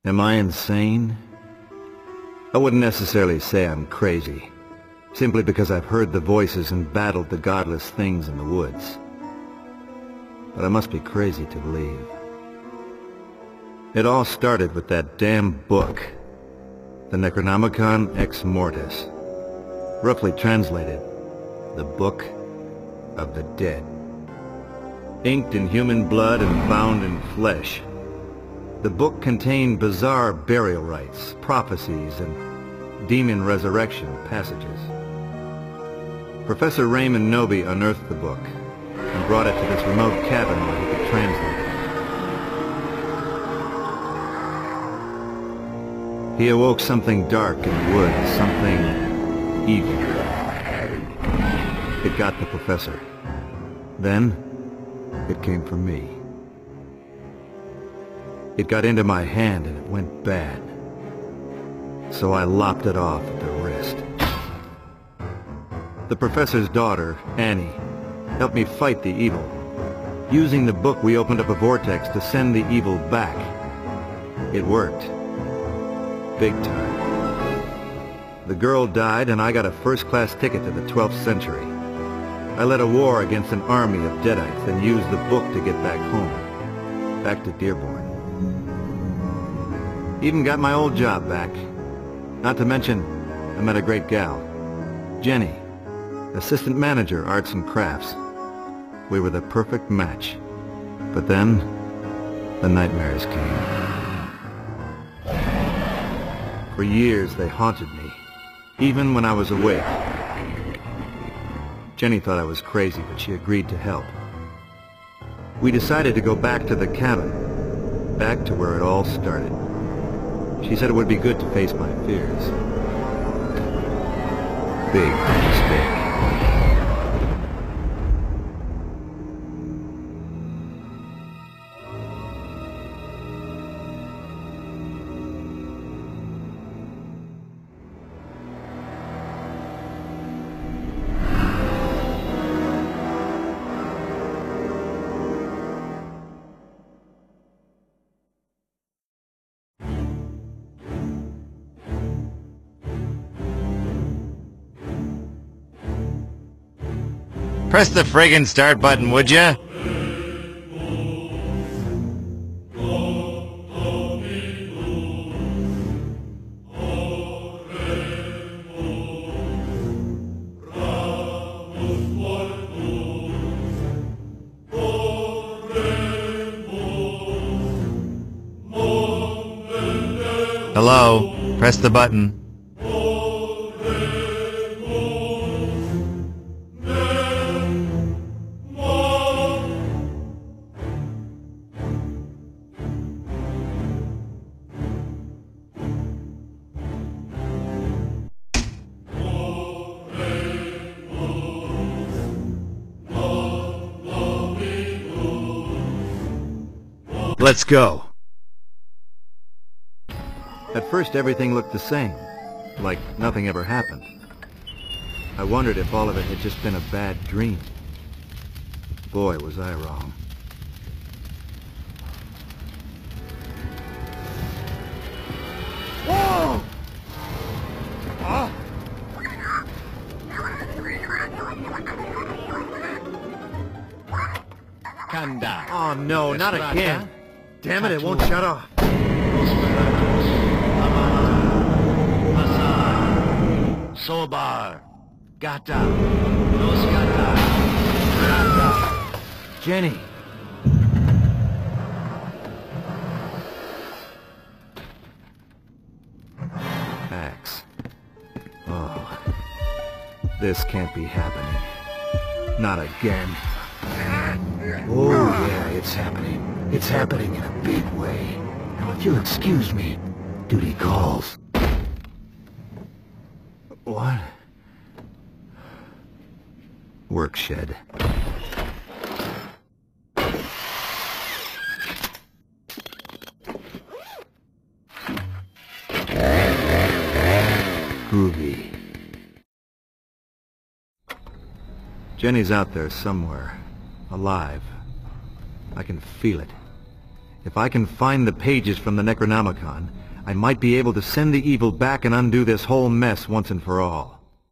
Am I insane? I wouldn't necessarily say I'm crazy, simply because I've heard the voices and battled the godless things in the woods. But I must be crazy to believe. It all started with that damn book, the Necronomicon Ex Mortis. Roughly translated, the Book of the Dead. Inked in human blood and bound in flesh, the book contained bizarre burial rites, prophecies, and demon resurrection passages. Professor Raimi Knowby unearthed the book and brought it to this remote cabin where he could translate it. He awoke something dark in the woods, something evil. It got the professor. Then, it came for me. It got into my hand and it went bad. So I lopped it off at the wrist. The professor's daughter, Annie, helped me fight the evil. Using the book, we opened up a vortex to send the evil back. It worked. Big time. The girl died and I got a first-class ticket to the 12th century. I led a war against an army of Deadites and used the book to get back home. Back to Dearborn. Even got my old job back. Not to mention, I met a great gal. Jenny, assistant manager, arts and crafts. We were the perfect match. But then, the nightmares came. For years, they haunted me, even when I was awake. Jenny thought I was crazy, but she agreed to help. We decided to go back to the cabin, back to where it all started. She said it would be good to face my fears. Big mistake. Press the friggin' start button, would ya? Hello? Press the button. Let's go. At first everything looked the same, like nothing ever happened. I wondered if all of it had just been a bad dream. Boy, was I wrong. Whoa! Huh? Kanda. Oh no, not again! Damn it, it won't shut off. Sobar. Gata. Los Gata. Gata. Jenny! Axe. Oh. This can't be happening. Not again. Oh yeah, it's happening. It's happening in a big way. Now if you'll excuse me, duty calls. What? Work shed. Groovy. Jenny's out there somewhere, alive. I can feel it. If I can find the pages from the Necronomicon, I might be able to send the evil back and undo this whole mess once and for all.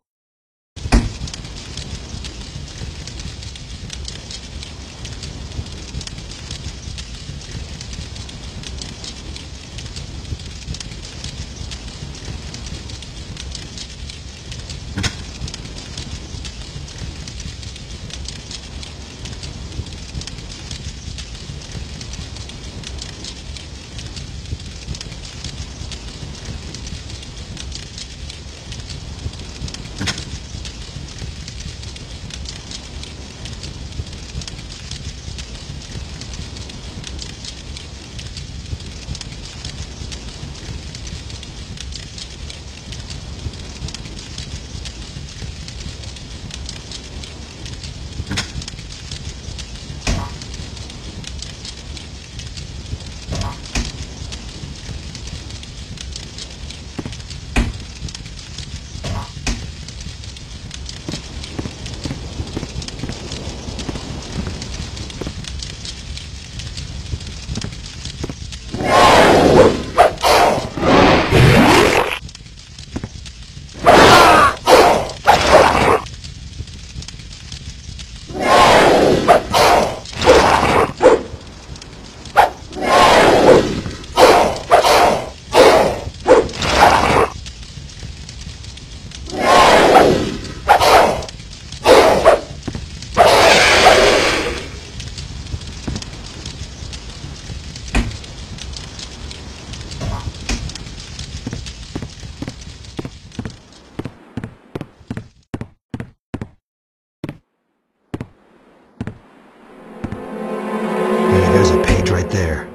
There's a page right there.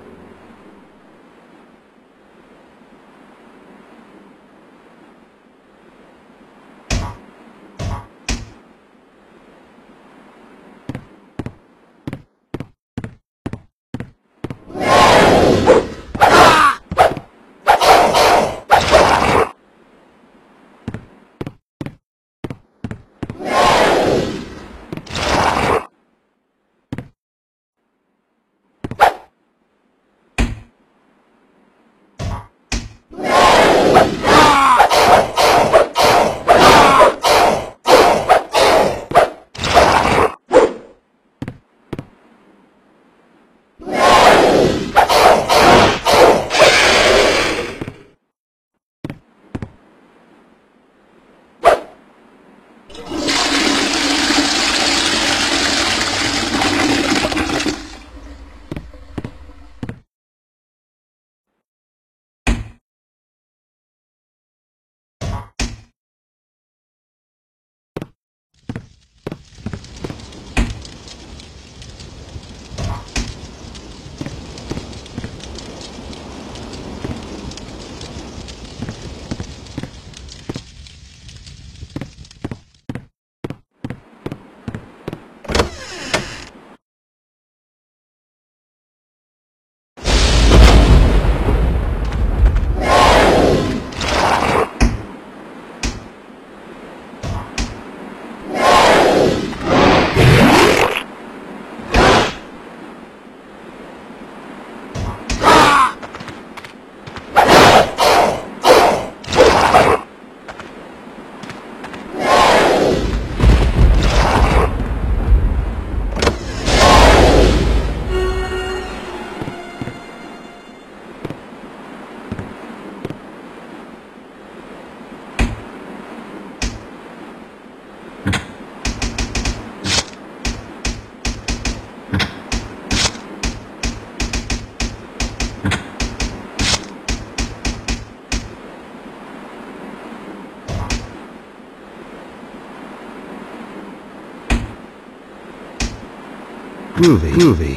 Groovy.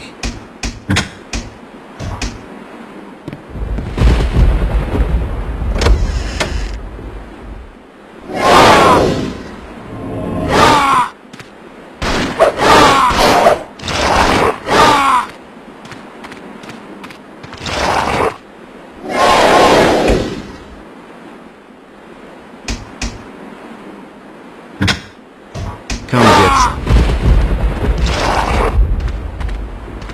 Come get some.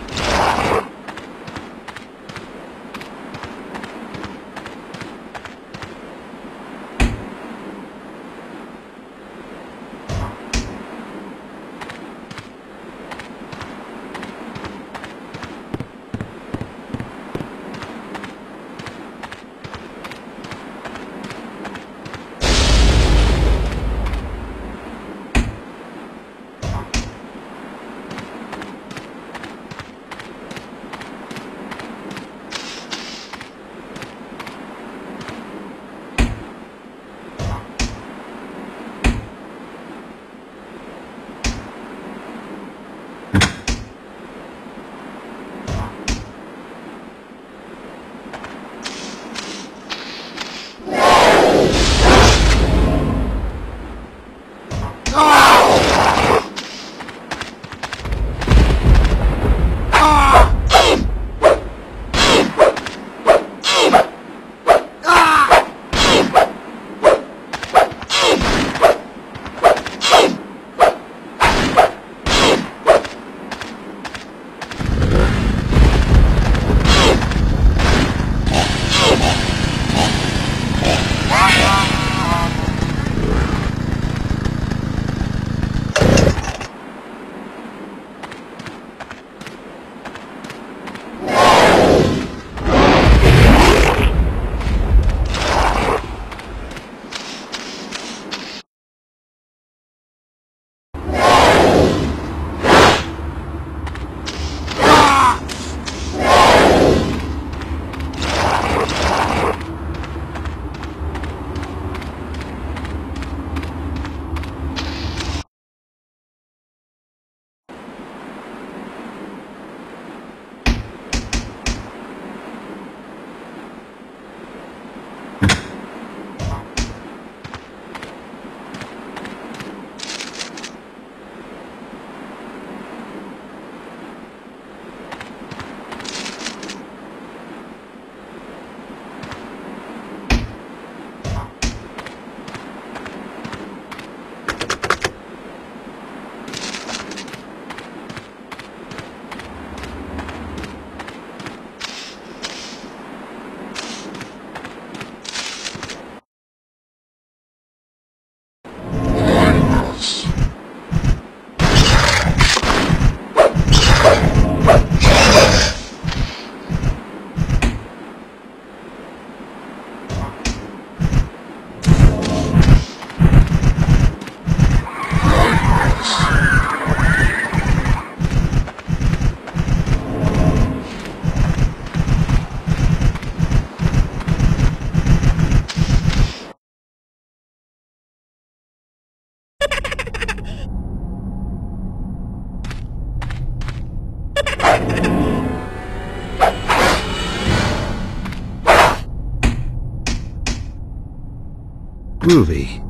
Groovy.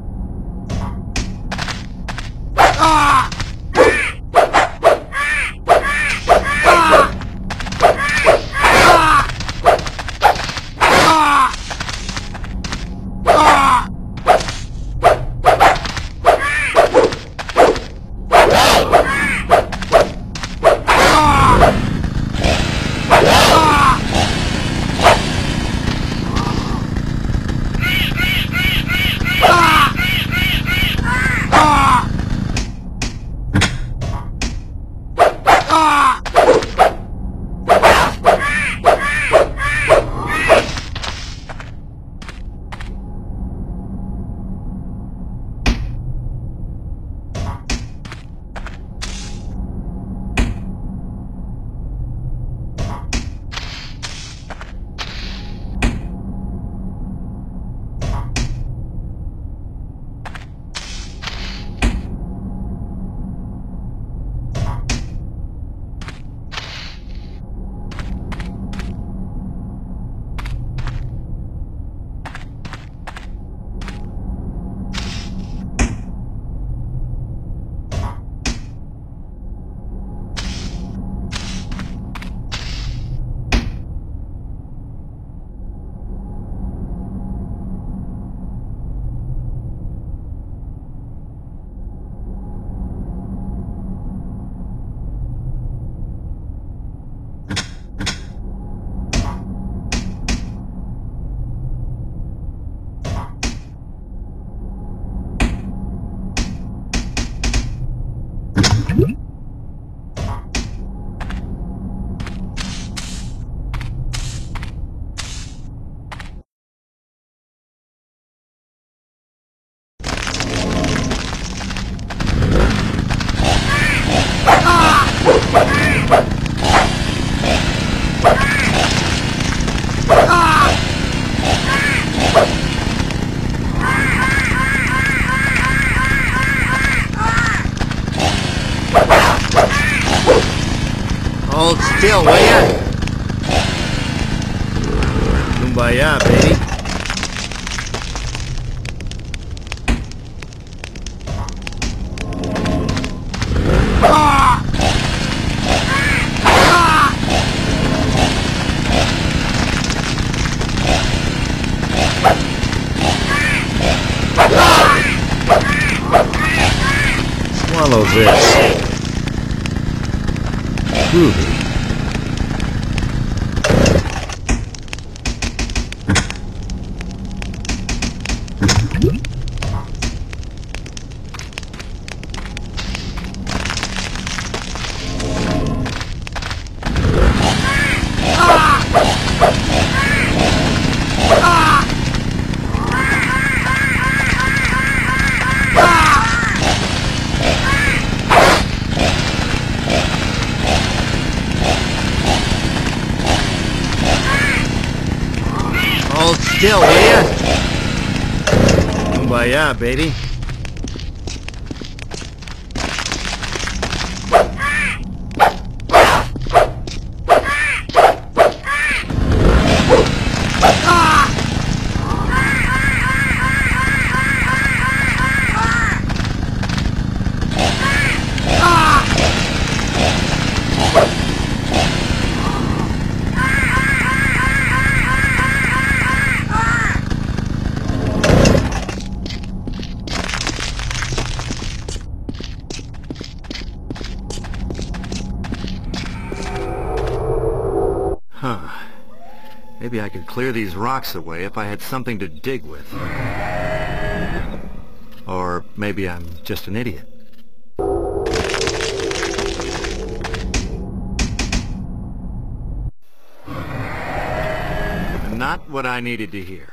Hold still, will ya? Kumbaya, baby. Swallow this. Groovy. Hold still, will ya? Kumbaya, baby. Huh. Maybe I could clear these rocks away if I had something to dig with. Or maybe I'm just an idiot. Not what I needed to hear.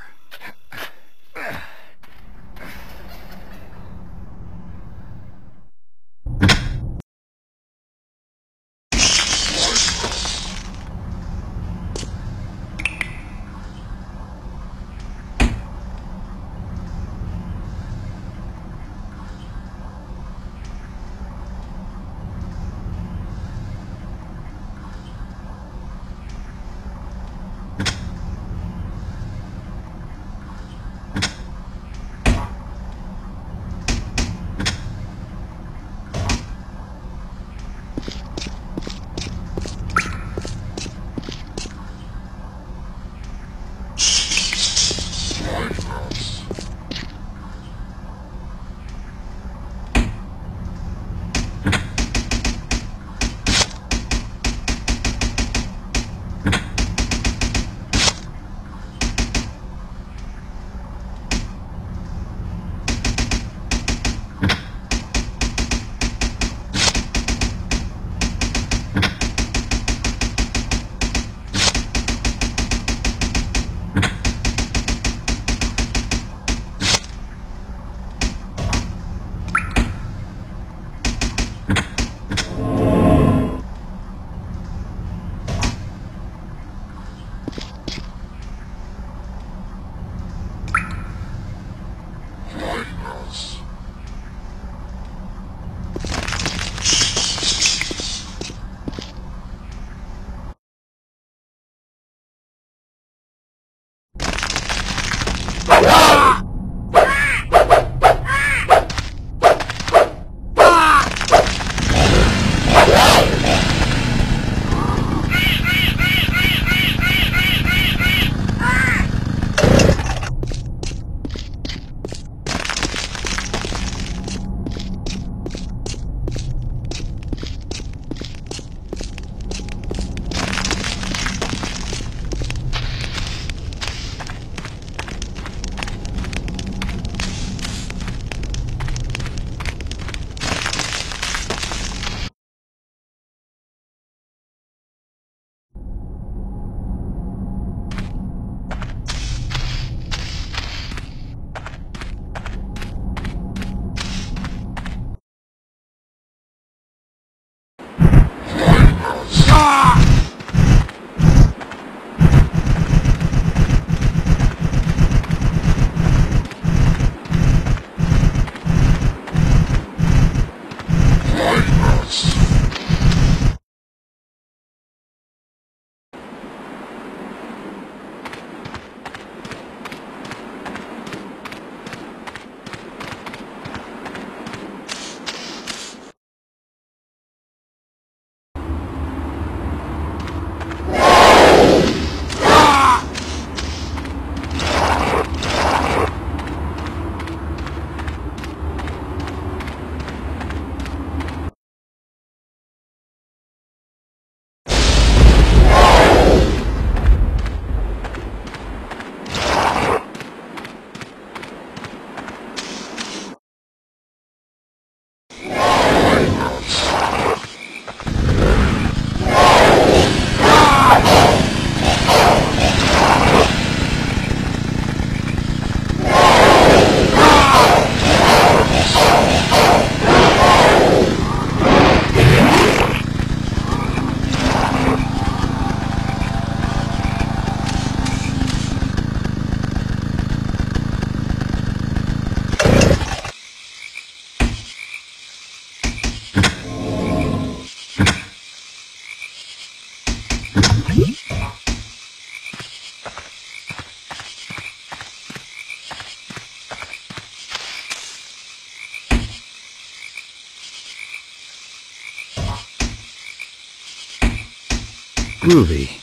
Groovy.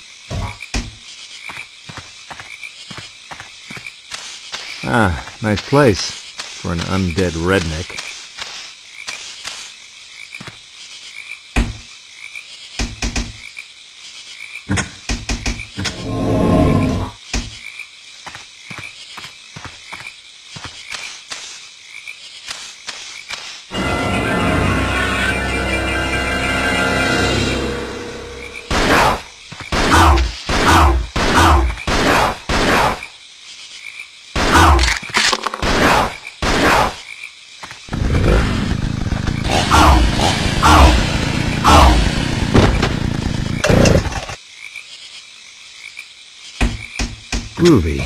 Ah, nice place for an undead redneck. Groovy.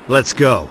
Let's go.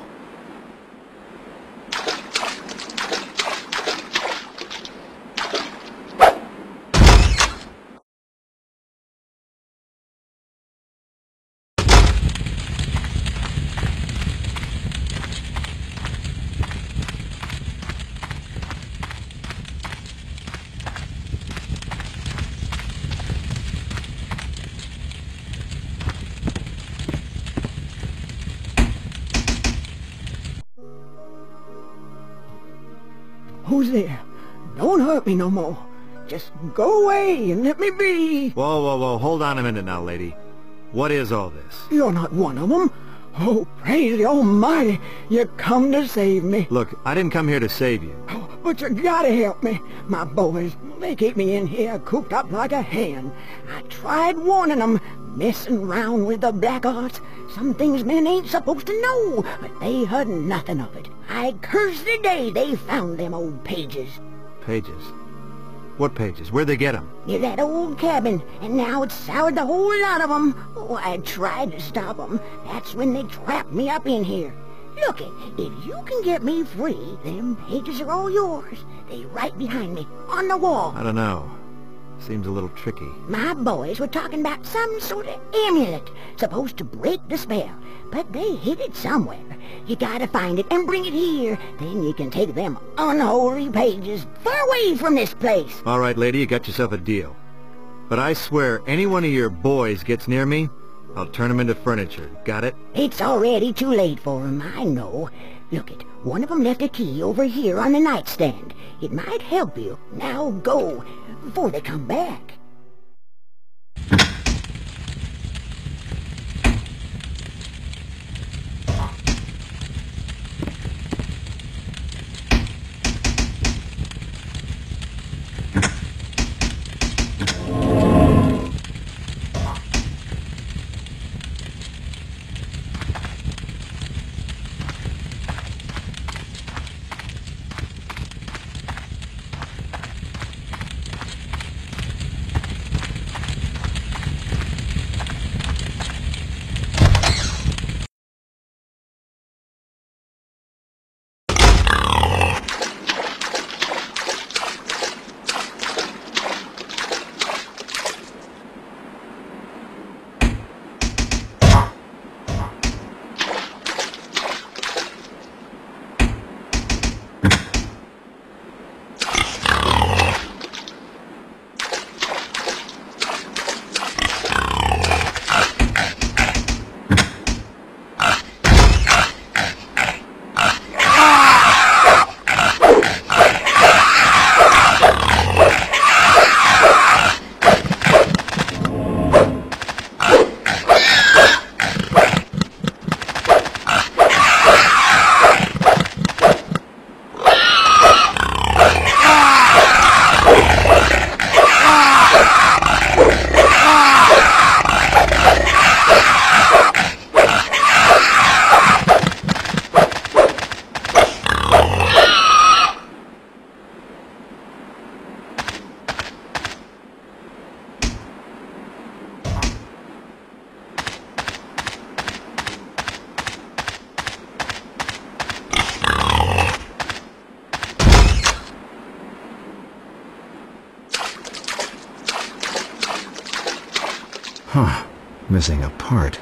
Who's there? Don't hurt me no more. Just go away and let me be. Whoa, whoa, whoa. Hold on a minute now, lady. What is all this? You're not one of them. Oh, praise the Almighty. You come to save me. Look, I didn't come here to save you. Oh, but you gotta help me. My boys, they keep me in here cooped up like a hen. I tried warning them, messing around with the black arts. Some things men ain't supposed to know, but they heard nothing of it. I curse the day they found them old pages. Pages? What pages? Where'd they get them? Near that old cabin, and now it's soured the whole lot of them. Oh, I tried to stop them. That's when they trapped me up in here. Look, if you can get me free, them pages are all yours. They right behind me, on the wall. I don't know. Seems a little tricky. My boys were talking about some sort of amulet, supposed to break the spell, but they hid it somewhere. You gotta find it and bring it here. Then you can take them unholy pages far away from this place. All right, lady, you got yourself a deal. But I swear, any one of your boys gets near me, I'll turn them into furniture. Got it? It's already too late for 'em, I know. Look it, one of 'em left a key over here on the nightstand. It might help you. Now go, before they come back. Huh. Missing a part.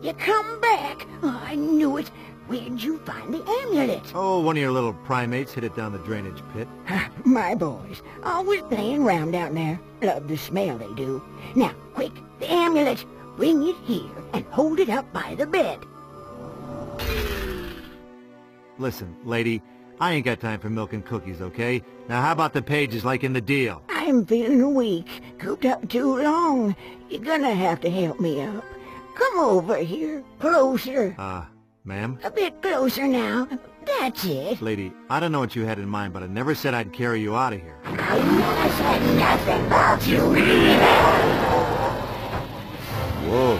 You come back. Oh, I knew it. Where'd you find the amulet? Oh, one of your little primates hid it down the drainage pit. My boys, always playing around down there. Love the smell they do. Now, quick, the amulet. Bring it here and hold it up by the bed. Listen, lady, I ain't got time for milk and cookies, okay? Now how about the pages like in the deal? I'm feeling weak, cooped up too long. You're gonna have to help me up. Come over here, closer. Ma'am? A bit closer now. That's it. Lady, I don't know what you had in mind, but I never said I'd carry you out of here. I never said nothing about you Whoa.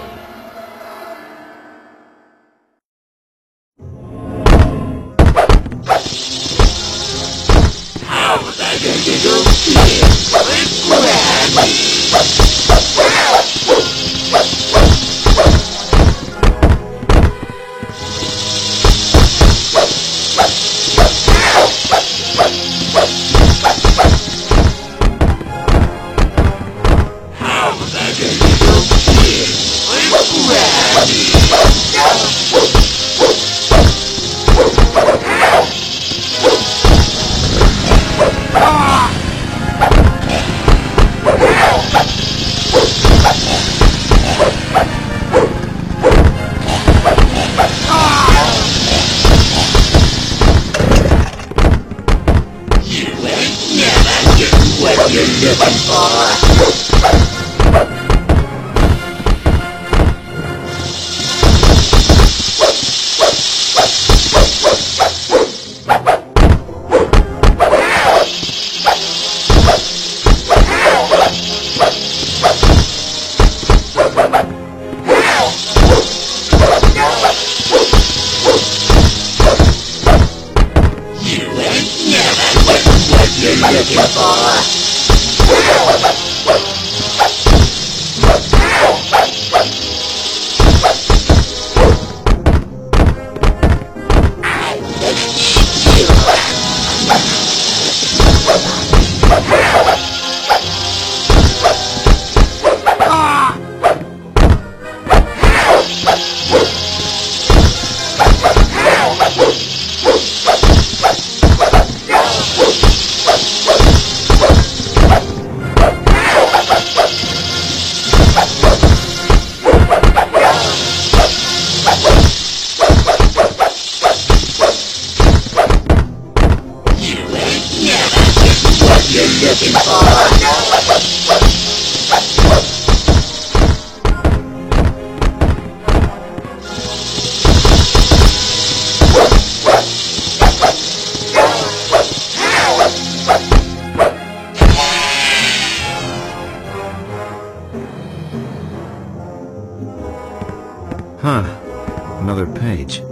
Huh. Another page.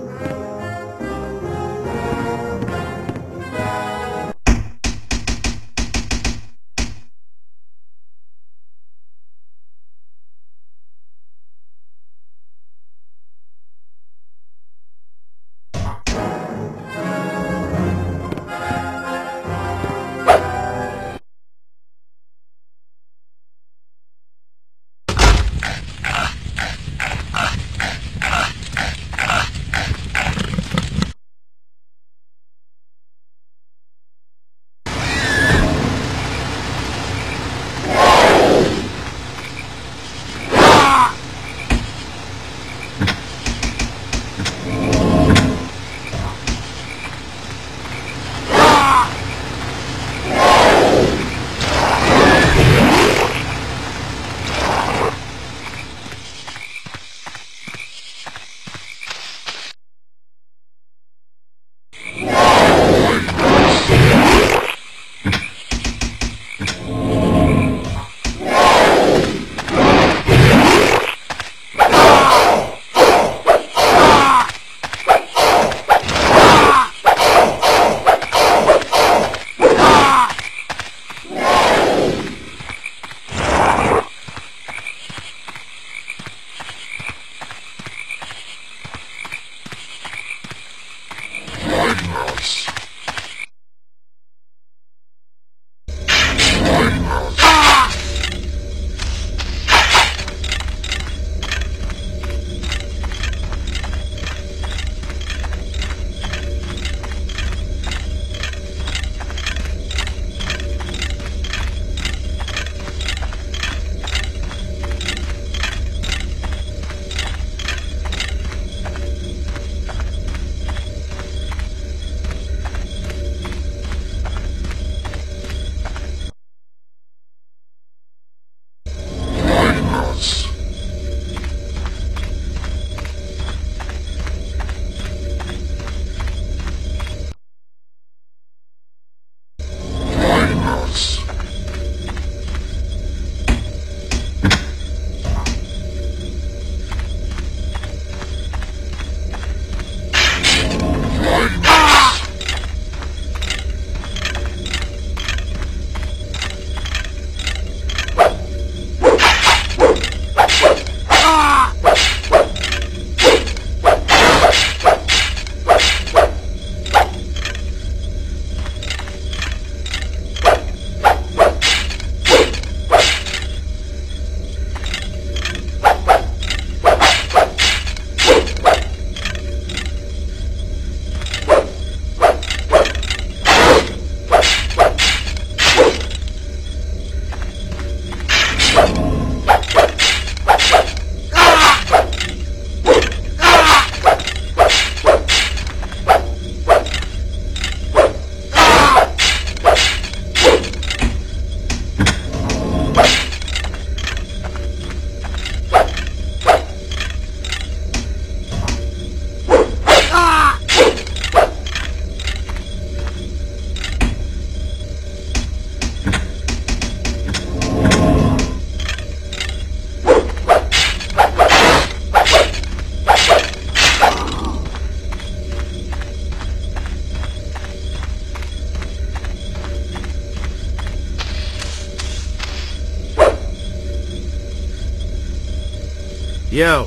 Yo!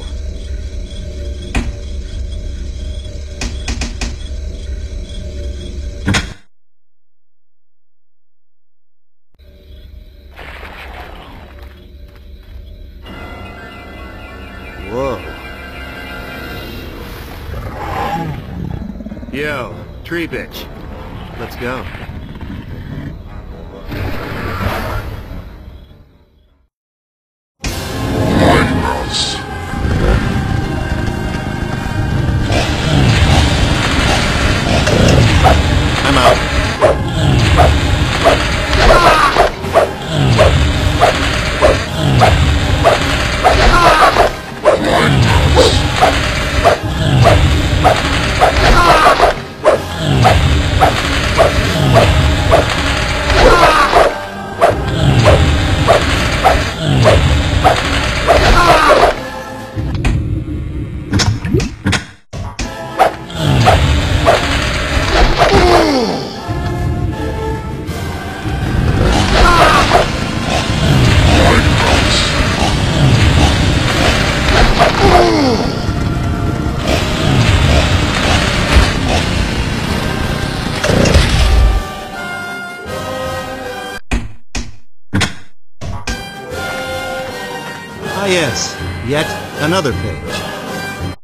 Whoa. Yo, tree bitch. Let's go. I'm out. Ah yes, yet another page.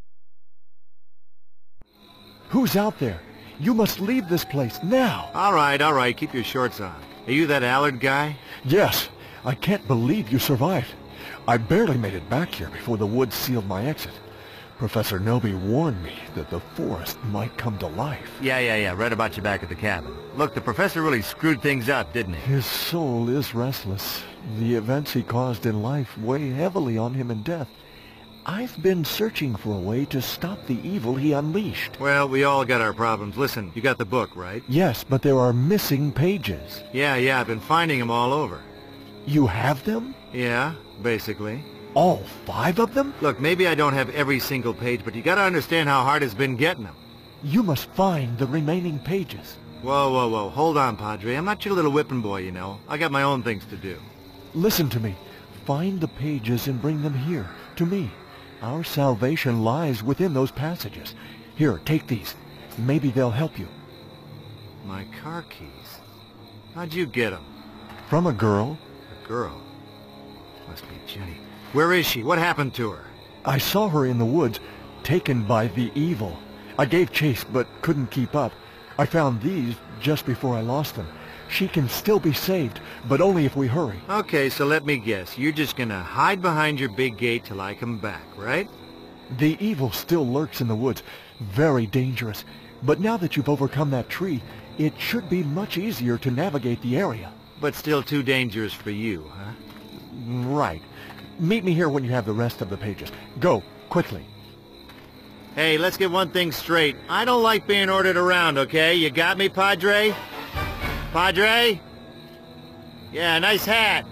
Who's out there? You must leave this place now. All right, keep your shorts on. Are you that Allard guy? Yes, I can't believe you survived. I barely made it back here before the woods sealed my exit. Professor Knowby warned me that the forest might come to life. Yeah, read about you back at the cabin. Look, the professor really screwed things up, didn't he? His soul is restless. The events he caused in life weigh heavily on him in death. I've been searching for a way to stop the evil he unleashed. Well, we all got our problems. Listen, you got the book, right? Yes, but there are missing pages. Yeah, I've been finding them all over. You have them? Yeah, basically. All 5 of them? Look, maybe I don't have every single page, but you gotta understand how hard it's been getting them. You must find the remaining pages. Whoa. Hold on, Padre. I'm not your little whipping boy, you know. I got my own things to do. Listen to me. Find the pages and bring them here, to me. Our salvation lies within those passages. Here, take these. Maybe they'll help you. My car keys? How'd you get them? From a girl. A girl? Must be Jenny. Where is she? What happened to her? I saw her in the woods, taken by the evil. I gave chase, but couldn't keep up. I found these just before I lost them. She can still be saved, but only if we hurry. Okay, so let me guess. You're just gonna hide behind your big gate till I come back, right? The evil still lurks in the woods. Very dangerous. But now that you've overcome that tree, it should be much easier to navigate the area. But still too dangerous for you, huh? Right. Meet me here when you have the rest of the pages. Go, quickly. Hey, let's get one thing straight. I don't like being ordered around, okay? You got me, Padre? Padre? Yeah, nice hat.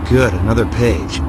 Good, another page.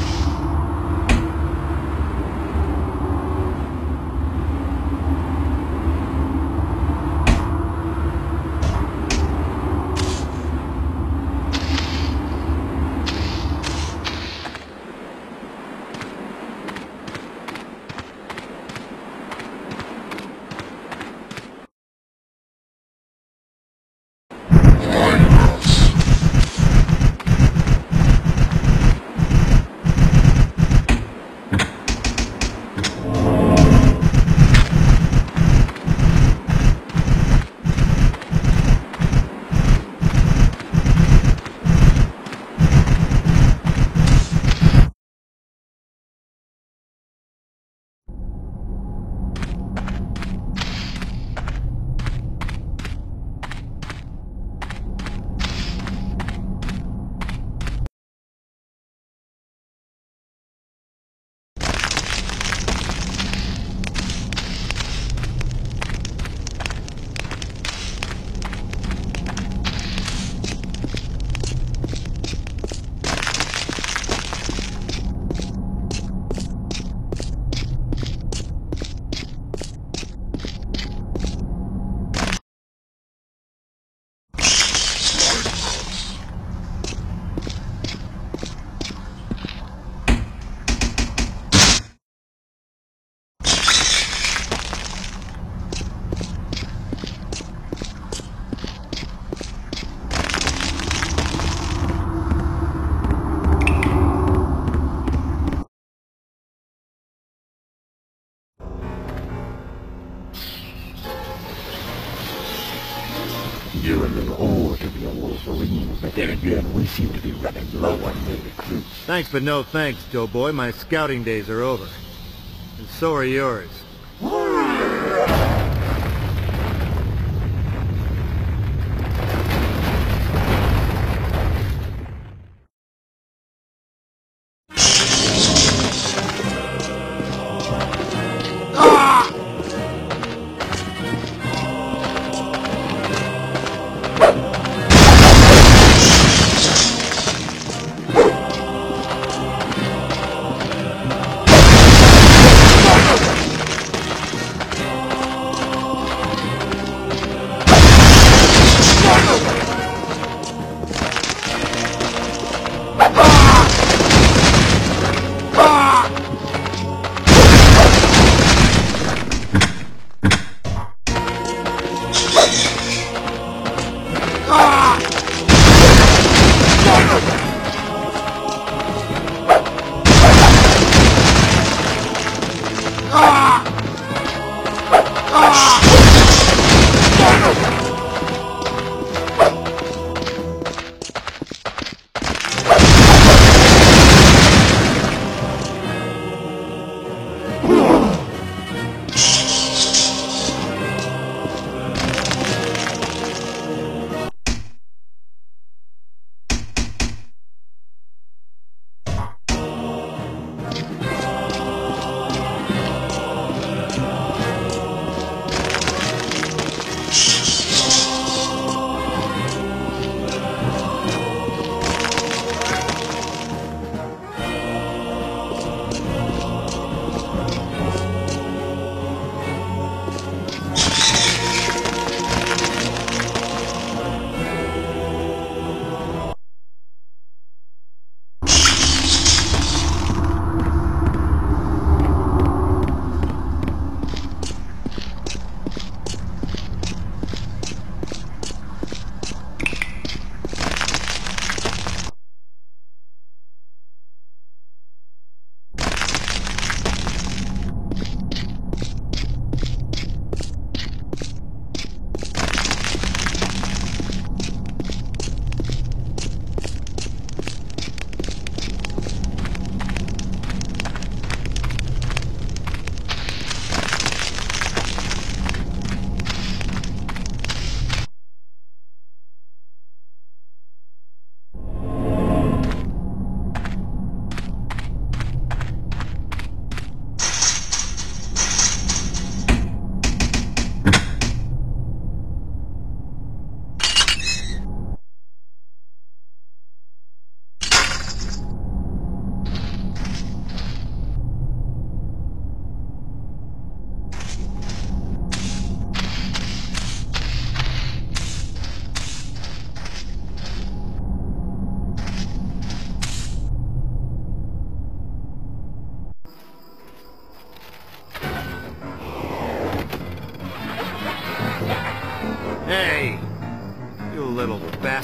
You're a little old to be a Wolverine, but then again, we seem to be running low on new recruits. Thanks, but no thanks, Doughboy. My scouting days are over. And so are yours.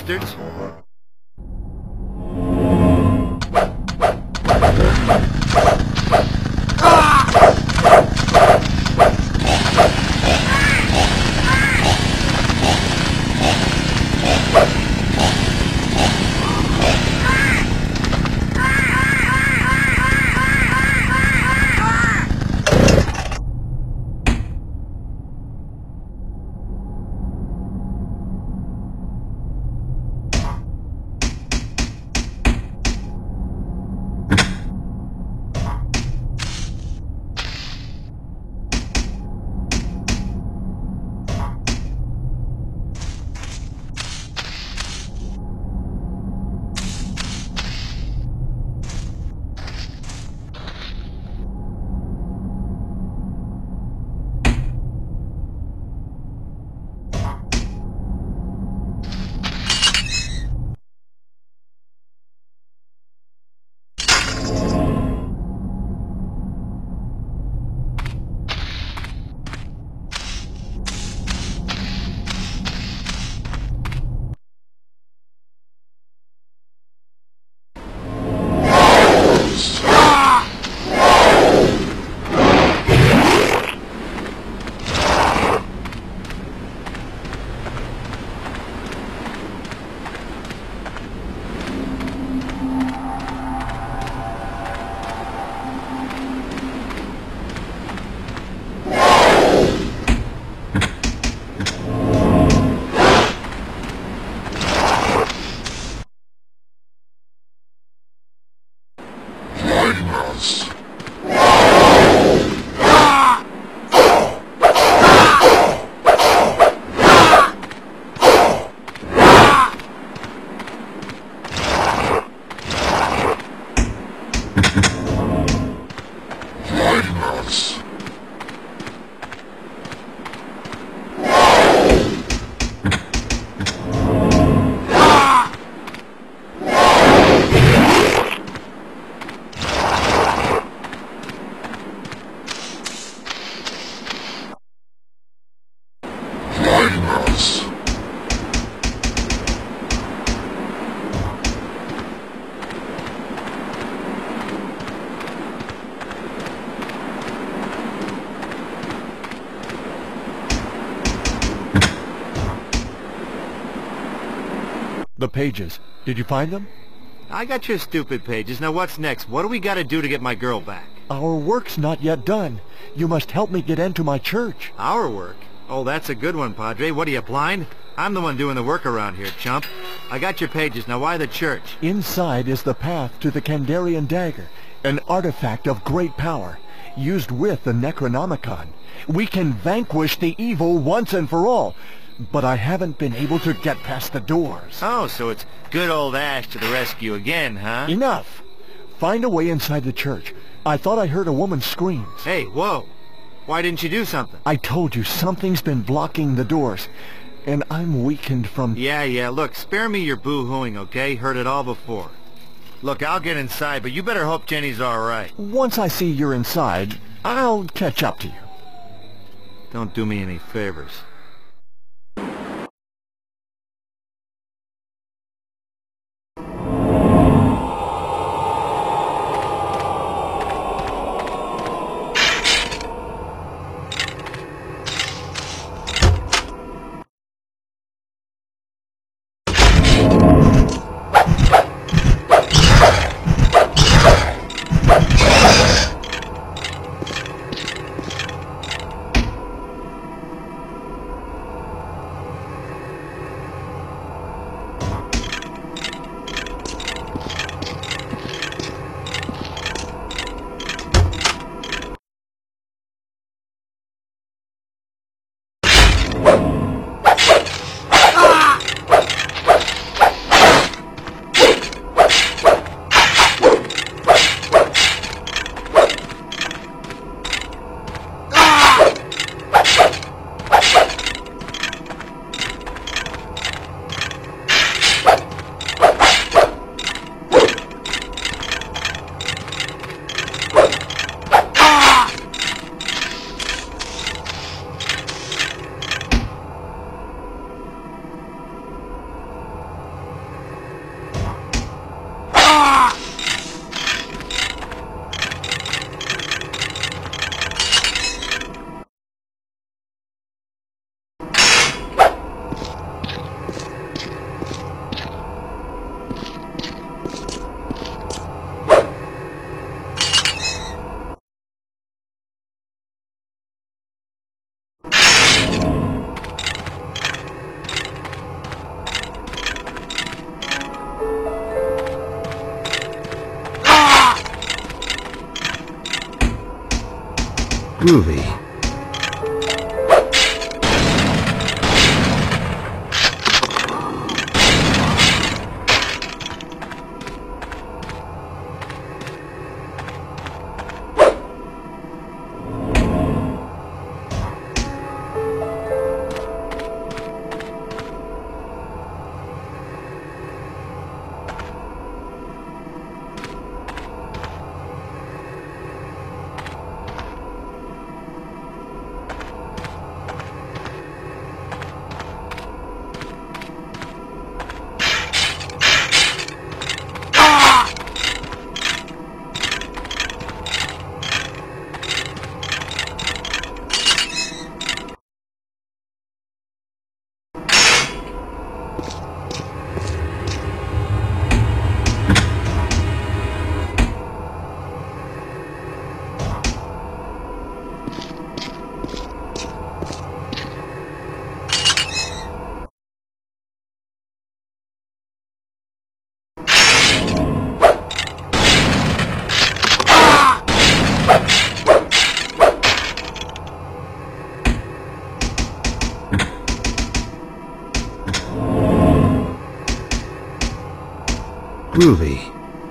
bastards. The pages. Did you find them? I got your stupid pages. Now what's next? What do we gotta do to get my girl back? Our work's not yet done. You must help me get into my church. Our work? Oh, that's a good one, Padre. What are you, blind? I'm the one doing the work around here, chump. I got your pages. Now why the church? Inside is the path to the Kandarian dagger, an artifact of great power, used with the Necronomicon. We can vanquish the evil once and for all, but I haven't been able to get past the doors. Oh, so it's good old Ash to the rescue again, huh? Enough! Find a way inside the church. I thought I heard a woman's screams. Hey, whoa! Why didn't you do something? I told you something's been blocking the doors, and I'm weakened from... Yeah, look, spare me your boo-hooing, okay? Heard it all before. Look, I'll get inside, but you better hope Jenny's alright. Once I see you're inside, I'll catch up to you. Don't do me any favors. Groovy. Groovy.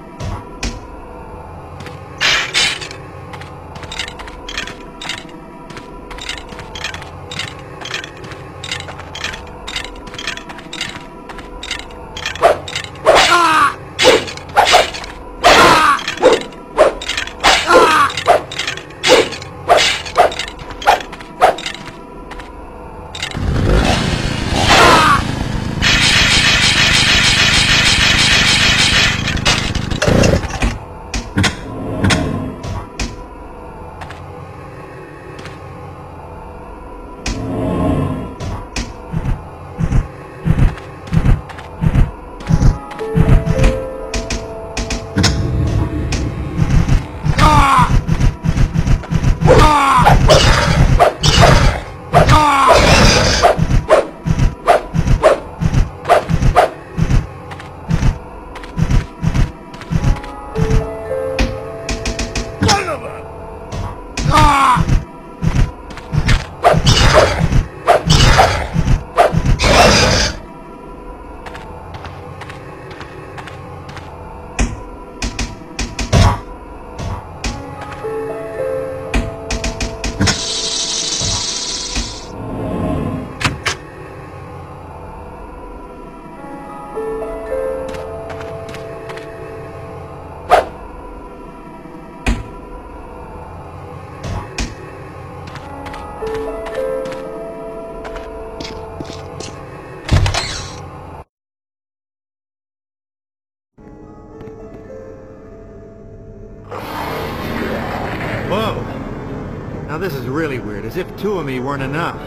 Whoa! Now this is really weird, as if two of me weren't enough.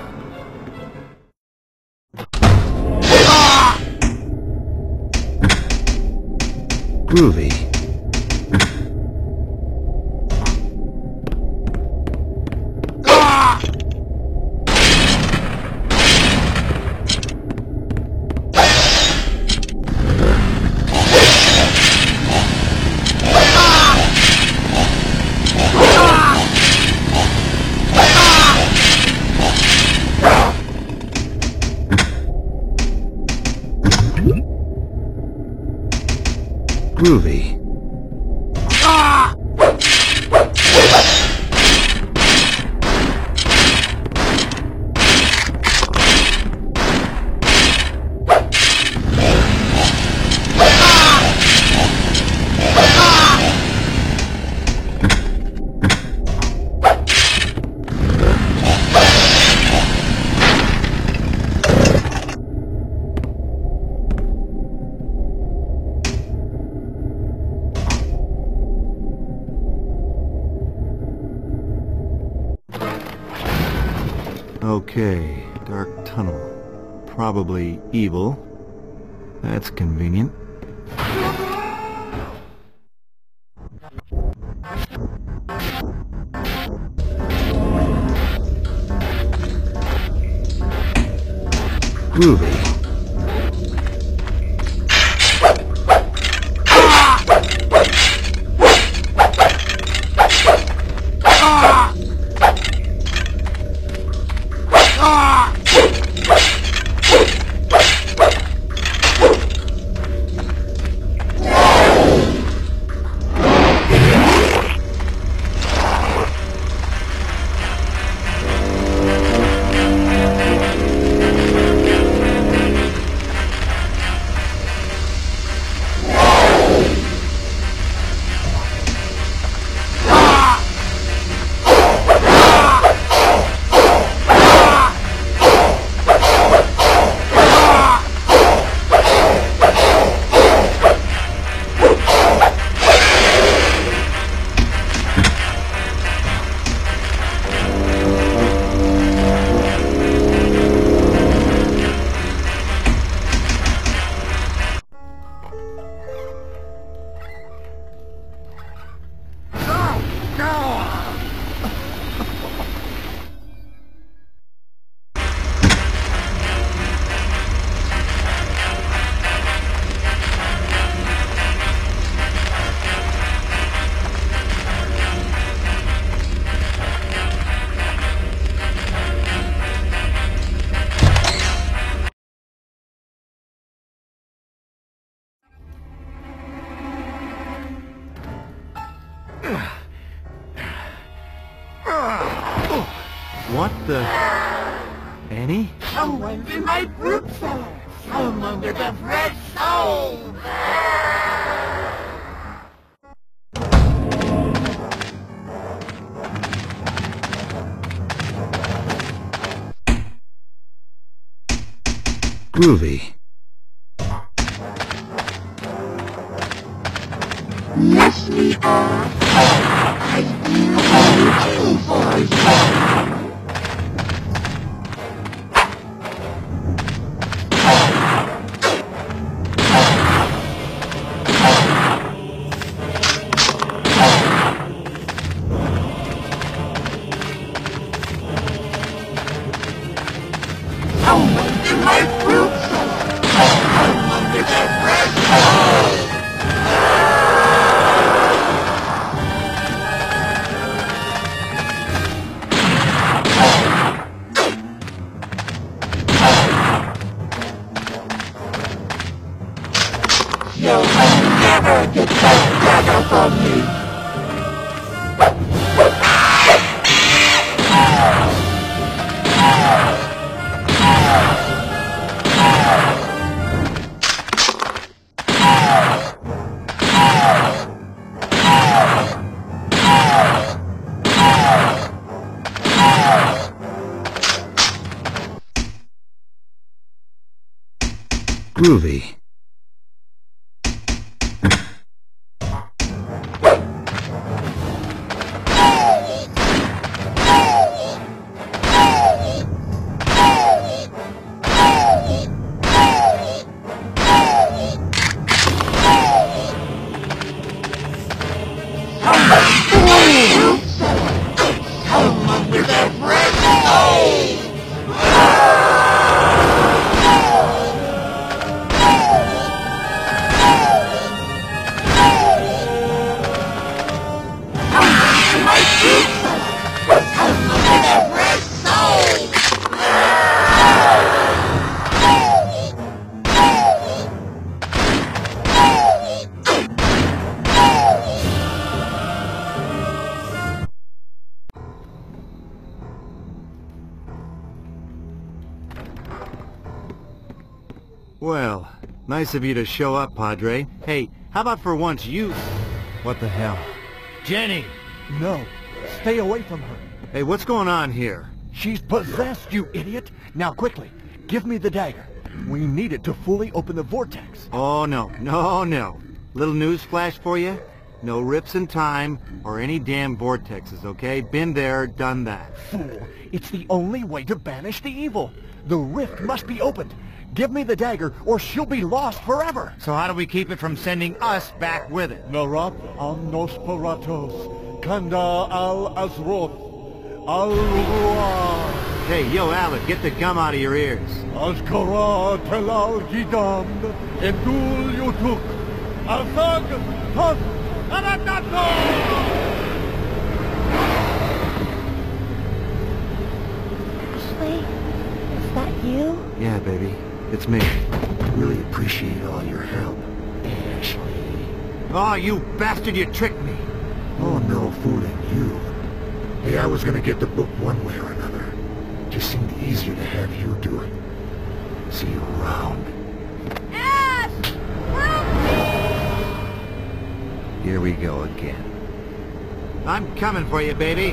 Groovy. Groovy. Okay, dark tunnel. Probably evil. That's convenient. Groovy. What the... Annie? Someone's in my fruit cellar. Someone with a fresh soul. Groovy. Let me off. I feel for you. You'll never get that dagger from me! Groovy. Well, nice of you to show up, Padre. Hey, how about for once you... What the hell? Jenny! No, stay away from her. Hey, what's going on here? She's possessed, you idiot! Now quickly, give me the dagger. We need it to fully open the vortex. Oh, no. Little news flash for you? No rips in time or any damn vortexes, okay? Been there, done that. Fool, it's the only way to banish the evil. The rift must be opened. Give me the dagger, or she'll be lost forever! So how do we keep it from sending us back with it? Narat an Nosferatos, Kanda al Azroth, al Ruah, Hey, yo, Alec, get the gum out of your ears. Azkara Telal Gidam, Edul Yutuk, Azag Tos Aratato! Ashley, is that you? Yeah, baby. It's me. Really appreciate all your help. Ashley. Oh, you bastard, you tricked me. Oh, no fooling you. Hey, I was gonna get the book one way or another. Just seemed easier to have you do it. See you around. Ash! Help me! Here we go again. I'm coming for you, baby.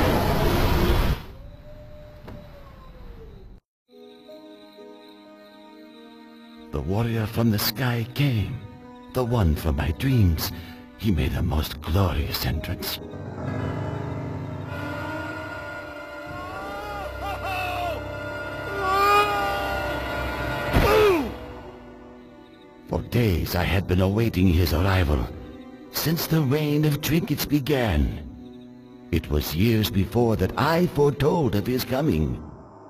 The warrior from the sky came. The one from my dreams. He made a most glorious entrance. For days I had been awaiting his arrival, since the reign of trinkets began. It was years before that I foretold of his coming.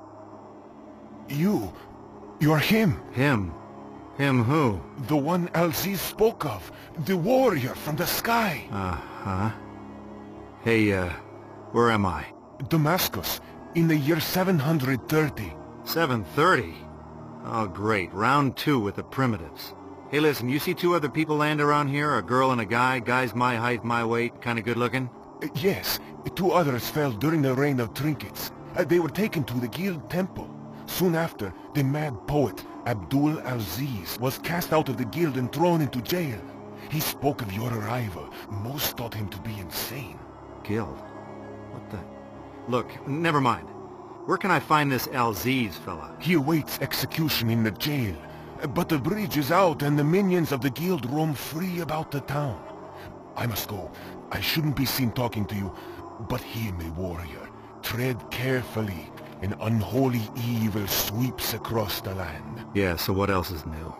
You're him. Him? Him who? The one Alziz spoke of. The warrior from the sky. Uh-huh. Hey, where am I? Damascus, in the year 730. 7:30? Oh, great. Round 2 with the primitives. Hey, listen, you see 2 other people land around here? A girl and a guy? Guy's my height, my weight, kinda good looking? Yes, 2 others fell during the reign of trinkets. They were taken to the guild temple. Soon after, the mad poet, Abdul Aziz, was cast out of the guild and thrown into jail. He spoke of your arrival. Most thought him to be insane. Guild? What the... Look, never mind. Where can I find this Aziz fella? He awaits execution in the jail. But the bridge is out and the minions of the guild roam free about the town. I must go. I shouldn't be seen talking to you. But hear me, warrior. Tread carefully. An unholy evil sweeps across the land. Yeah, so what else is new?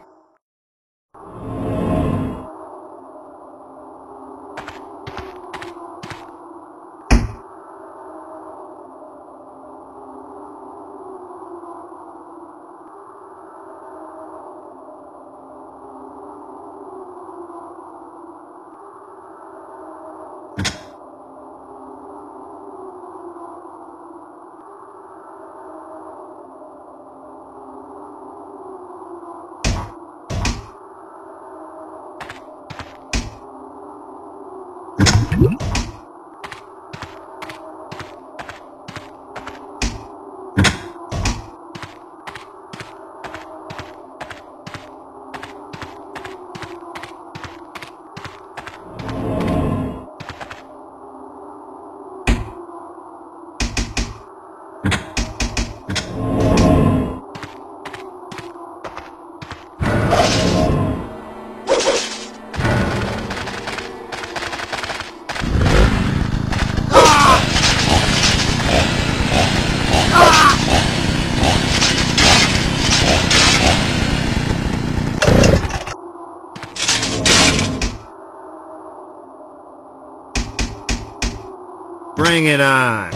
Bring it on!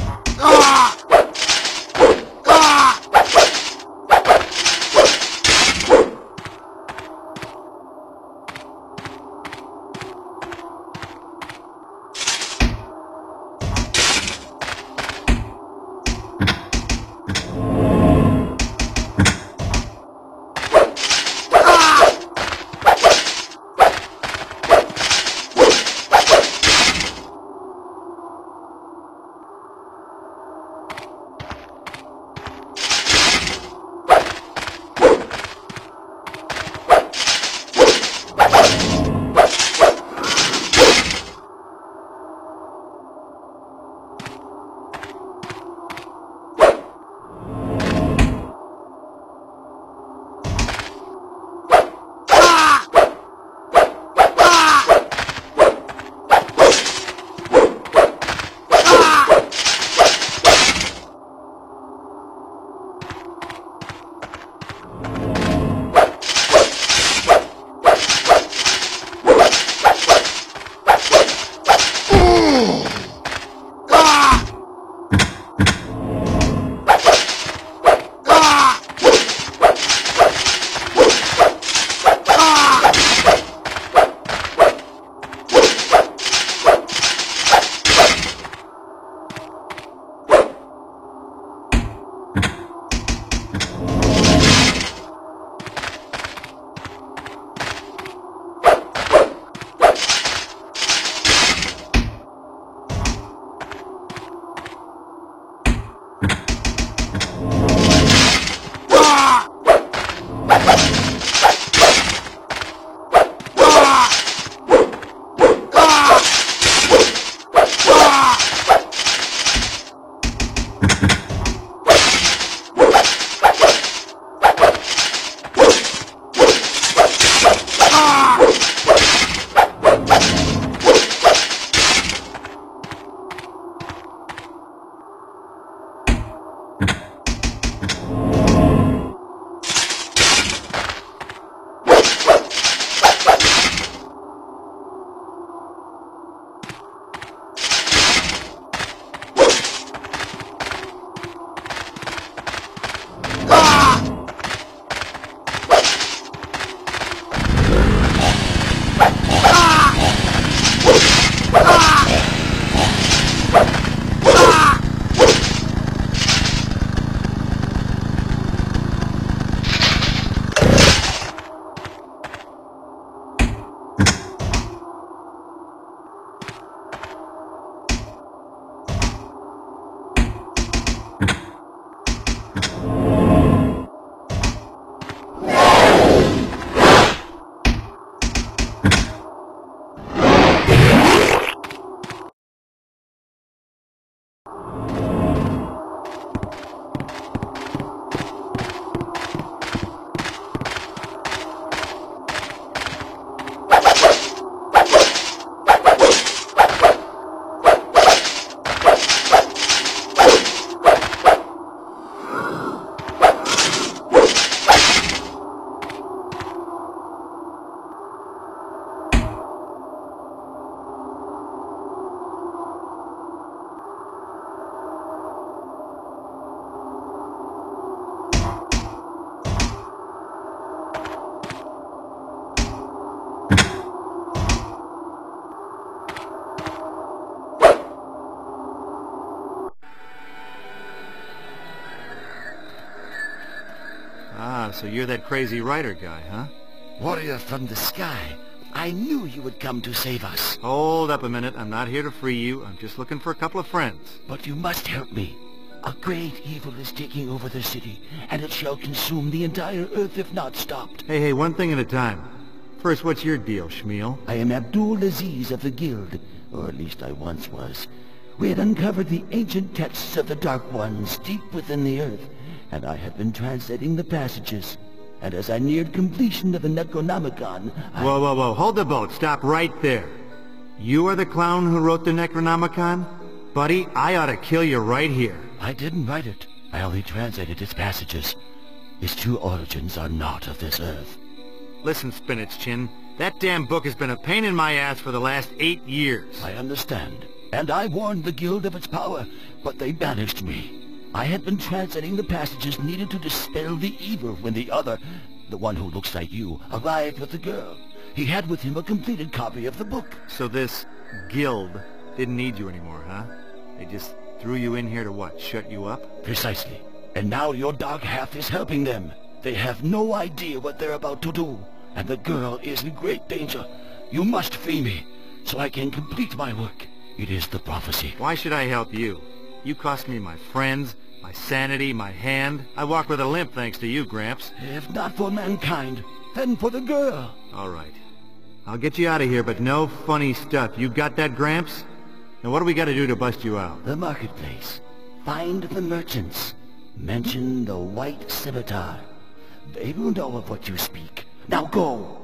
Ah, so you're that crazy writer guy, huh? Warrior from the sky, I knew you would come to save us. Hold up a minute. I'm not here to free you. I'm just looking for a couple of friends. But you must help me. A great evil is taking over the city, and it shall consume the entire Earth if not stopped. Hey, one thing at a time. First, what's your deal, Shmuel? I am Abdul Aziz of the Guild, or at least I once was. We had uncovered the ancient texts of the Dark Ones deep within the Earth, and I had been translating the passages. And as I neared completion of the Necronomicon, Whoa. Hold the boat. Stop right there. You are the clown who wrote the Necronomicon? Buddy, I ought to kill you right here. I didn't write it. I only translated its passages. Its true origins are not of this Earth. Listen, Spinach Chin. That damn book has been a pain in my ass for the last 8 years. I understand. And I warned the Guild of its power, but they banished me. I had been translating the passages needed to dispel the evil when the other, the one who looks like you, arrived with the girl. He had with him a completed copy of the book. So this guild didn't need you anymore, huh? They just threw you in here to what, shut you up? Precisely. And now your dark half is helping them. They have no idea what they're about to do, and the girl is in great danger. You must free me, so I can complete my work. It is the prophecy. Why should I help you? You cost me my friends, my sanity, my hand. I walk with a limp thanks to you, Gramps. If not for mankind, then for the girl. All right. I'll get you out of here, but no funny stuff. You got that, Gramps? Now what do we got to do to bust you out? The marketplace. Find the merchants. Mention the white scimitar. They will know of what you speak. Now go!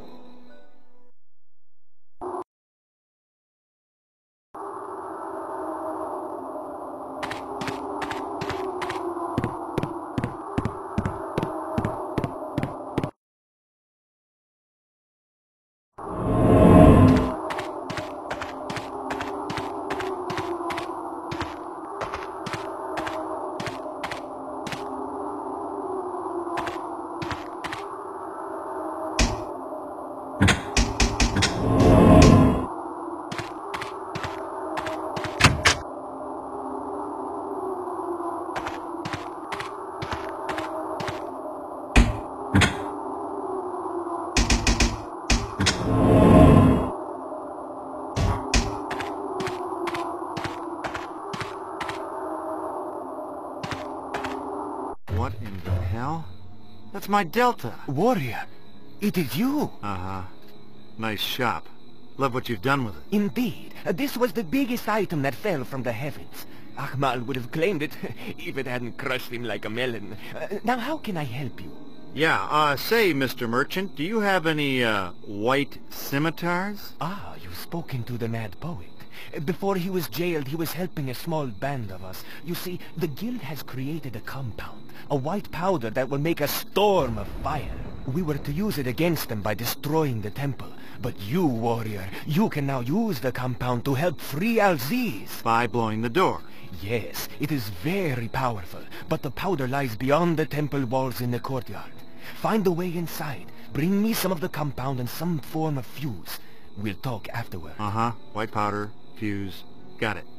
What in the hell? That's my Delta. Warrior, it is you. Uh-huh. Nice shop. Love what you've done with it. Indeed. This was the biggest item that fell from the heavens. Ahmal would have claimed it if it hadn't crushed him like a melon. Now, how can I help you? Yeah, say, Mr. Merchant, do you have any, white scimitars? Ah, you've spoken to the mad poet. Before he was jailed, he was helping a small band of us. You see, the guild has created a compound, a white powder that will make a storm of fire. We were to use it against them by destroying the temple. But you, warrior, you can now use the compound to help free Al-Aziz. By blowing the door. Yes, it is very powerful, but the powder lies beyond the temple walls in the courtyard. Find the way inside. Bring me some of the compound and some form of fuse. We'll talk afterward. Uh-huh. White powder, fuse. Got it.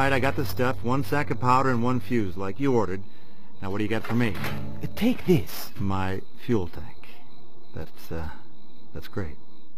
right, I got the stuff. 1 sack of powder and 1 fuse, like you ordered. Now what do you got for me? Take this. My fuel tank. That's great.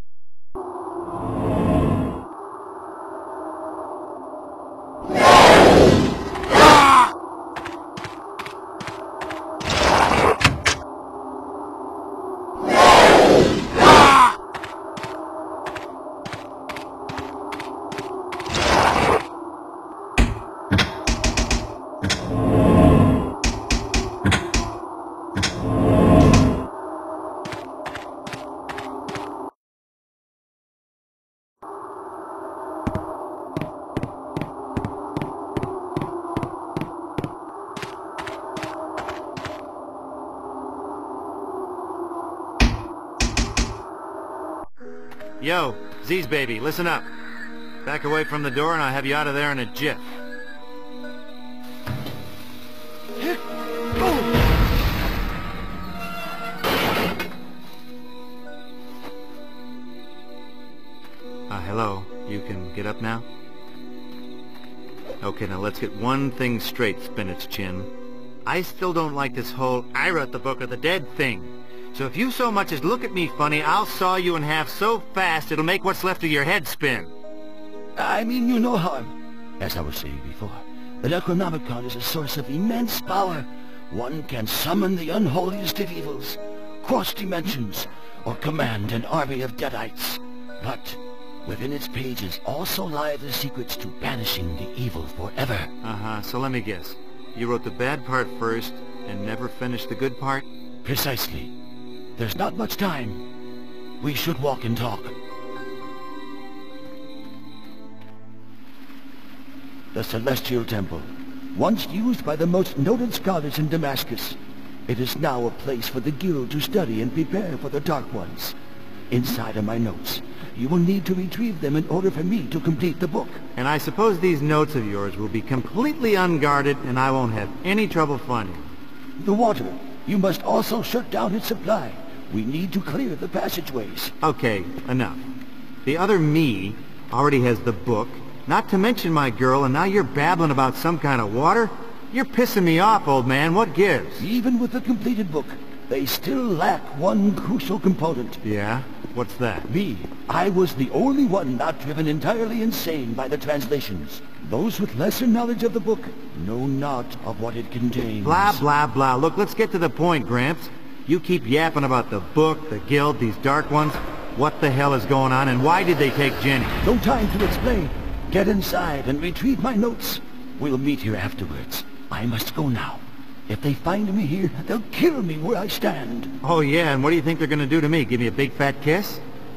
Yo, Z's baby, listen up. Back away from the door and I'll have you out of there in a jiff. Hello. You can get up now? Okay, now let's get one thing straight, Spinach Chin. I still don't like this whole I wrote the Book of the Dead thing. So if you so much as look at me funny, I'll saw you in half so fast it'll make what's left of your head spin. I mean you no harm. As I was saying before, the Necronomicon is a source of immense power. One can summon the unholiest of evils, cross dimensions, or command an army of Deadites. But within its pages also lie the secrets to banishing the evil forever. So let me guess. You wrote the bad part first and never finished the good part? Precisely. There's not much time. We should walk and talk. The Celestial Temple, once used by the most noted scholars in Damascus. It is now a place for the Guild to study and prepare for the Dark Ones. Inside are my notes. You will need to retrieve them in order for me to complete the book. And I suppose these notes of yours will be completely unguarded and I won't have any trouble finding them. The water. You must also shut down its supply. We need to clear the passageways. Okay, enough. The other me already has the book, not to mention my girl, and now you're babbling about some kind of water? You're pissing me off, old man. What gives? Even with the completed book, they still lack one crucial component. Yeah? What's that? Me. I was the only one not driven entirely insane by the translations. Those with lesser knowledge of the book know not of what it contains. Blah, blah, blah. Look, let's get to the point, Gramps. You keep yapping about the book, the guild, these Dark Ones. What the hell is going on, and why did they take Jenny? No time to explain. Get inside and retrieve my notes. We'll meet here afterwards. I must go now. If they find me here, they'll kill me where I stand. Oh, yeah, and what do you think they're gonna do to me? Give me a big fat kiss?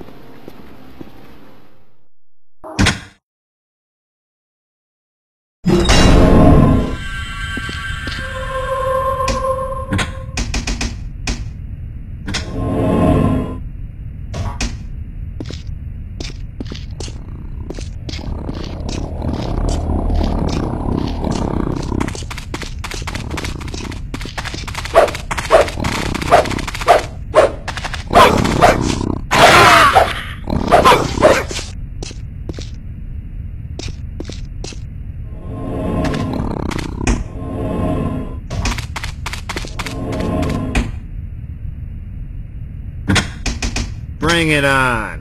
Bring it on!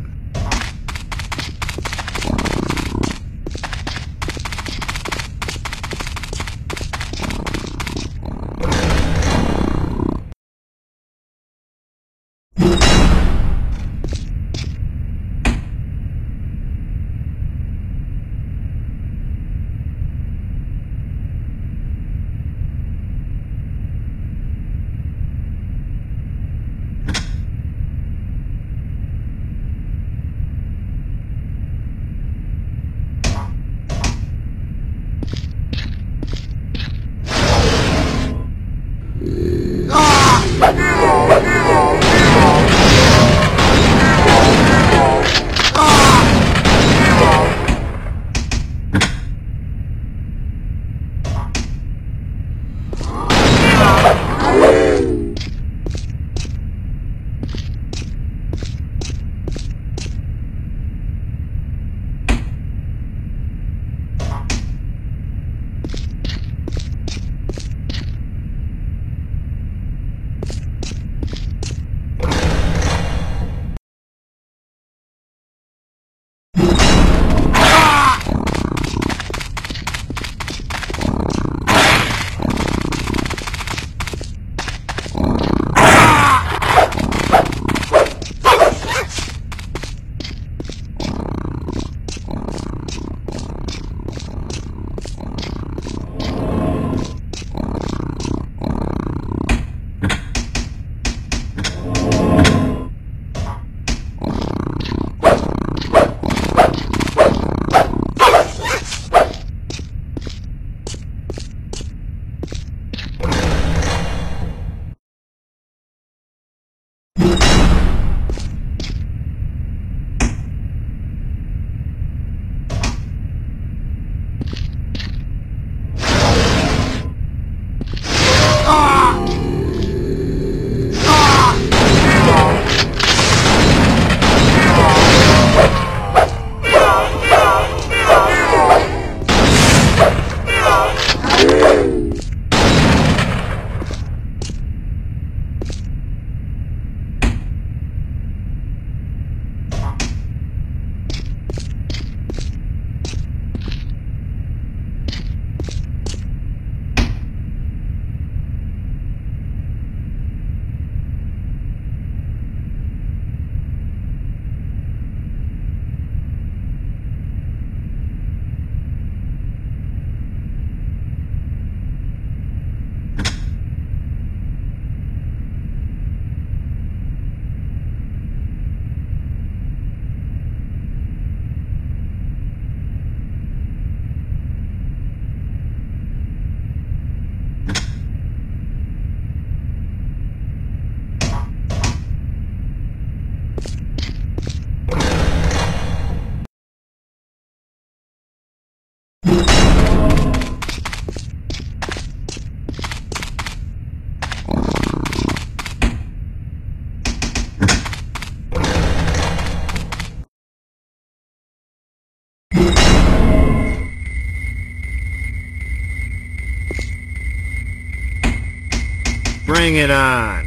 Bring it on.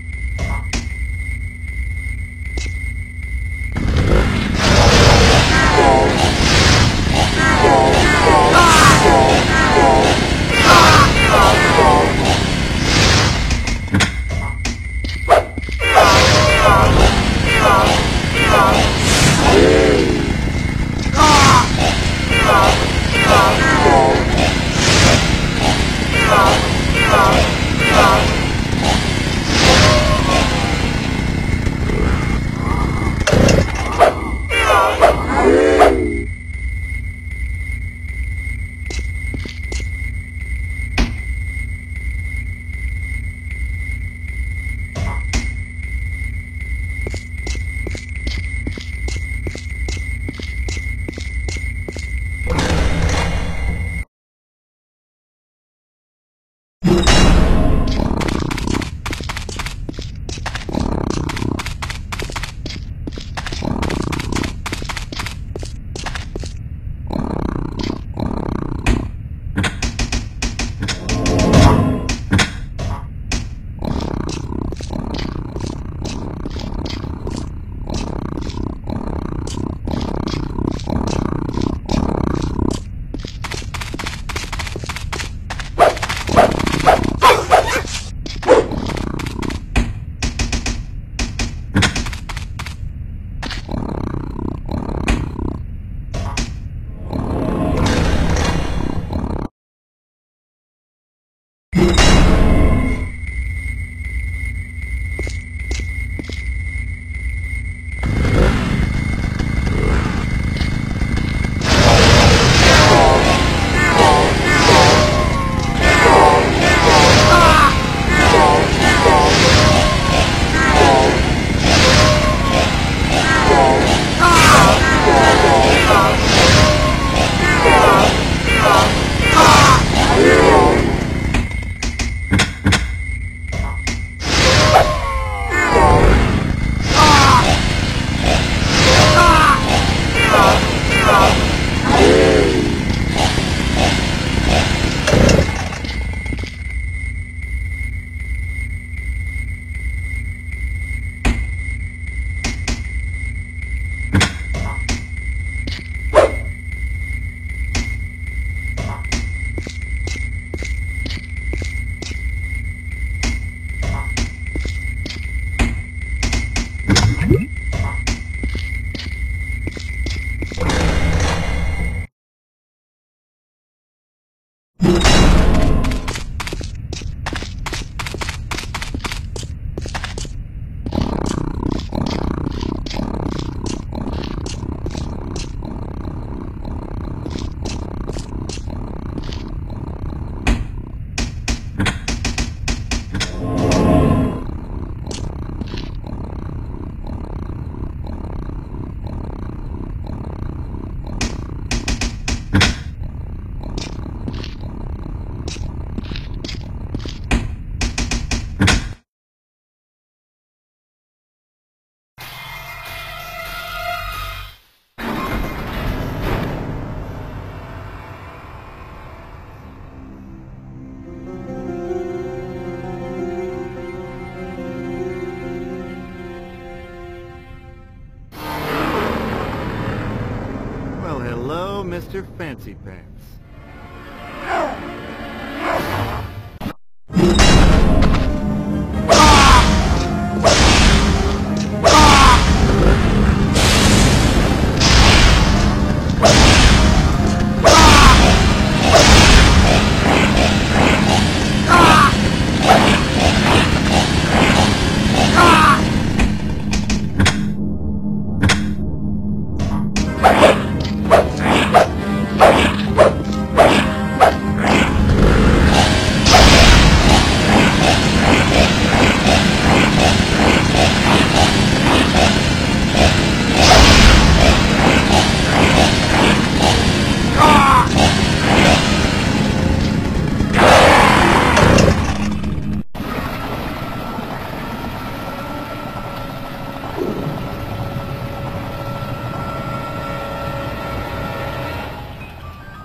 Mr. Fancy Pants.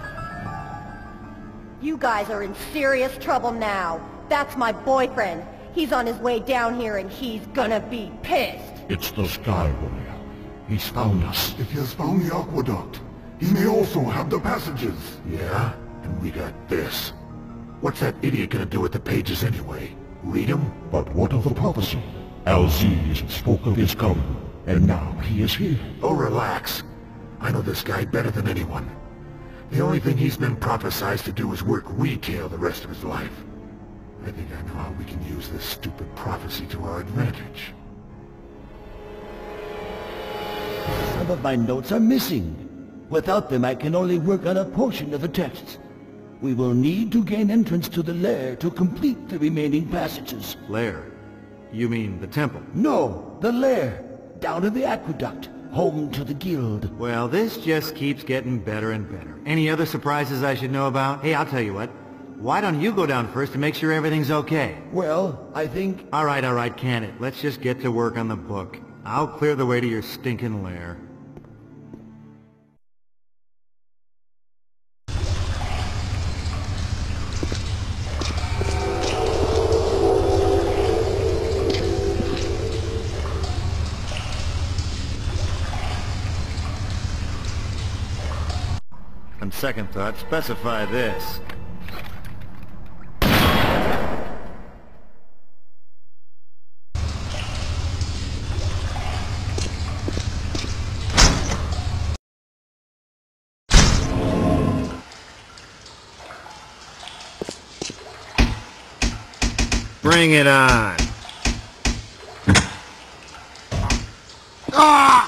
You guys are in serious trouble now. That's my boyfriend. He's on his way down here and he's gonna be pissed. It's the Sky Warrior. He's found us. If he has found the aqueduct, he may also have the passages. Yeah? And we got this. What's that idiot gonna do with the pages anyway? Read them? But what of the prophecy? Alziz spoke of his coming, and now he is here. Oh, relax. I know this guy better than anyone. The only thing he's been prophesized to do is work retail the rest of his life. I think I know how we can use this stupid prophecy to our advantage. Some of my notes are missing. Without them, I can only work on a portion of the texts. We will need to gain entrance to the lair to complete the remaining passages. Lair? You mean the temple? No, the lair. Down to the aqueduct. Home to the guild. Well, this just keeps getting better and better. Any other surprises I should know about? Hey, I'll tell you what. Why don't you go down first to make sure everything's okay? Well, I think... All right, can it. Let's just get to work on the book. I'll clear the way to your stinking lair. On second thought, specify this. Bring it on! Ah!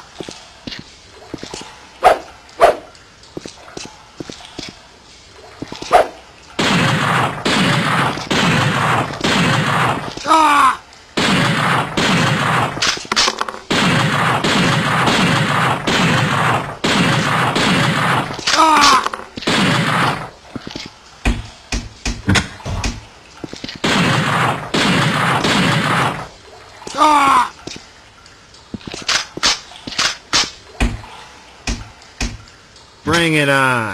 Bring it on!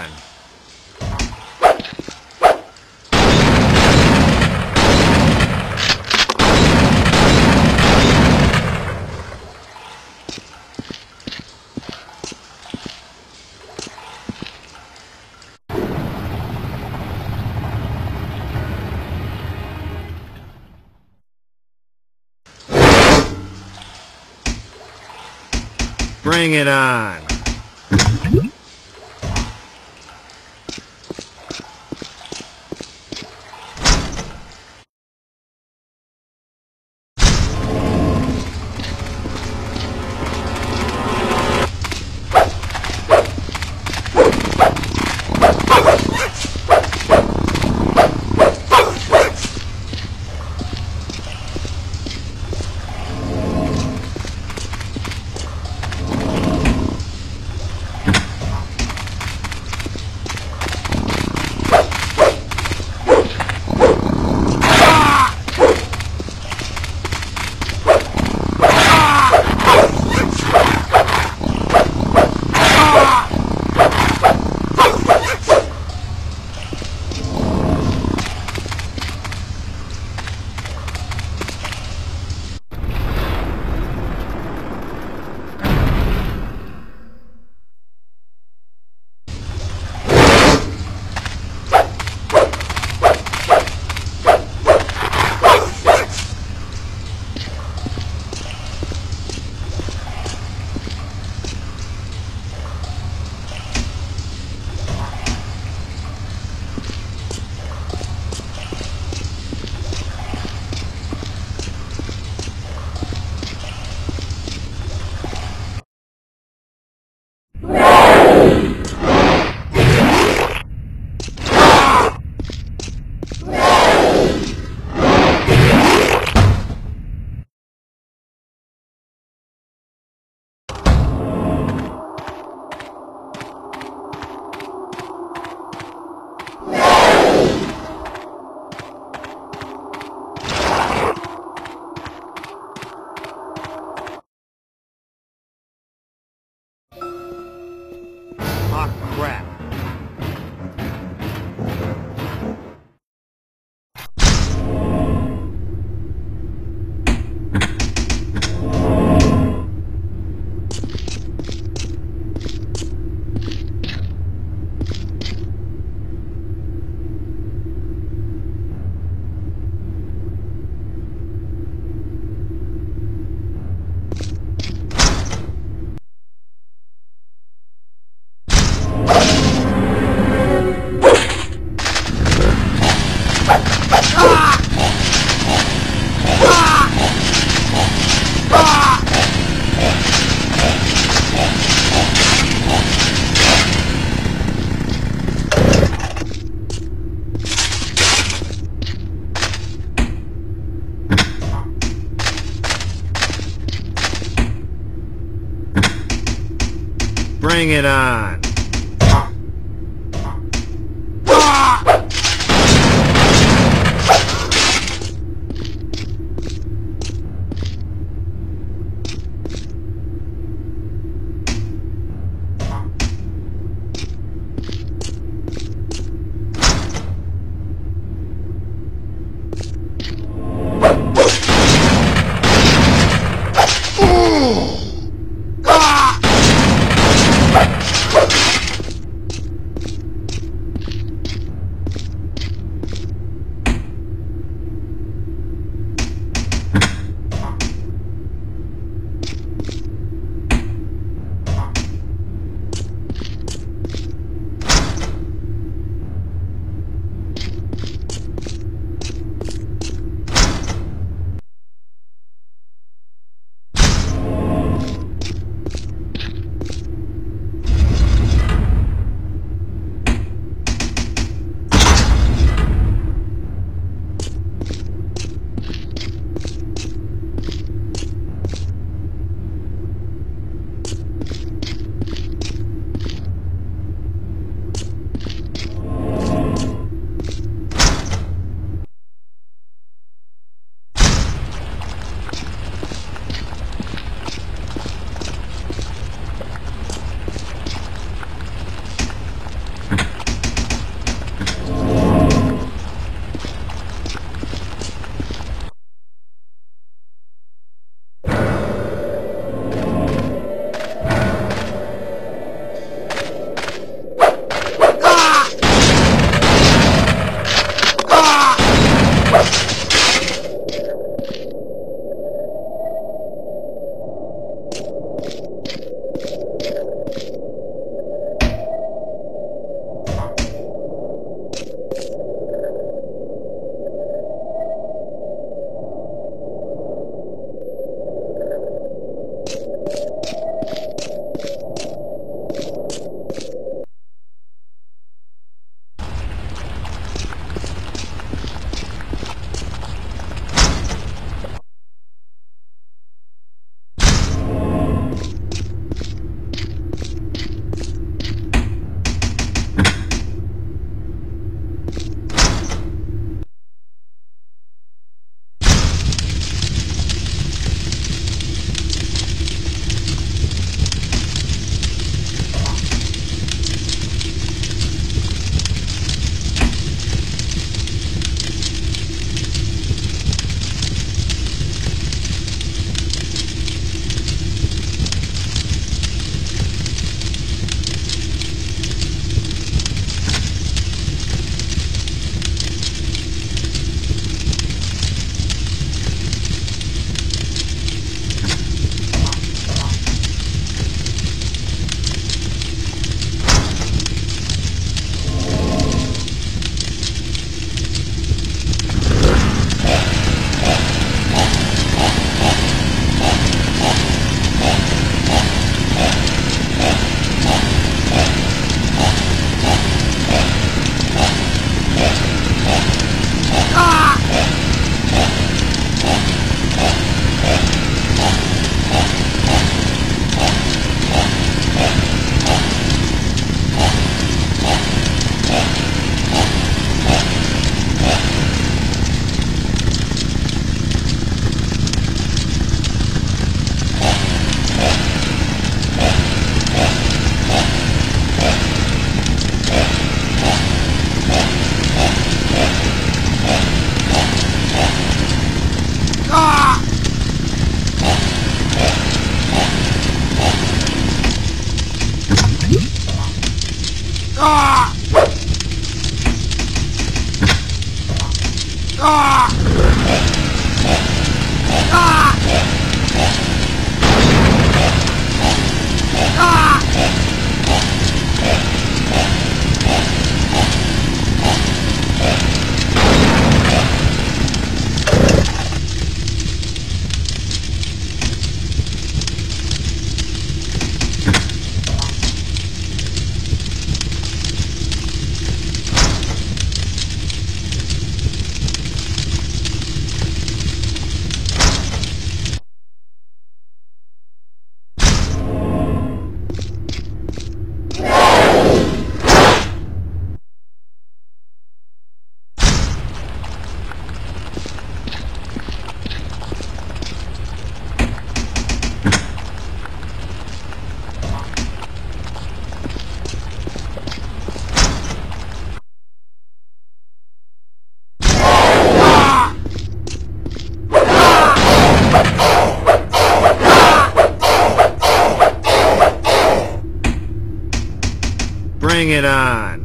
Bring it on! Bring it on! Bring it on!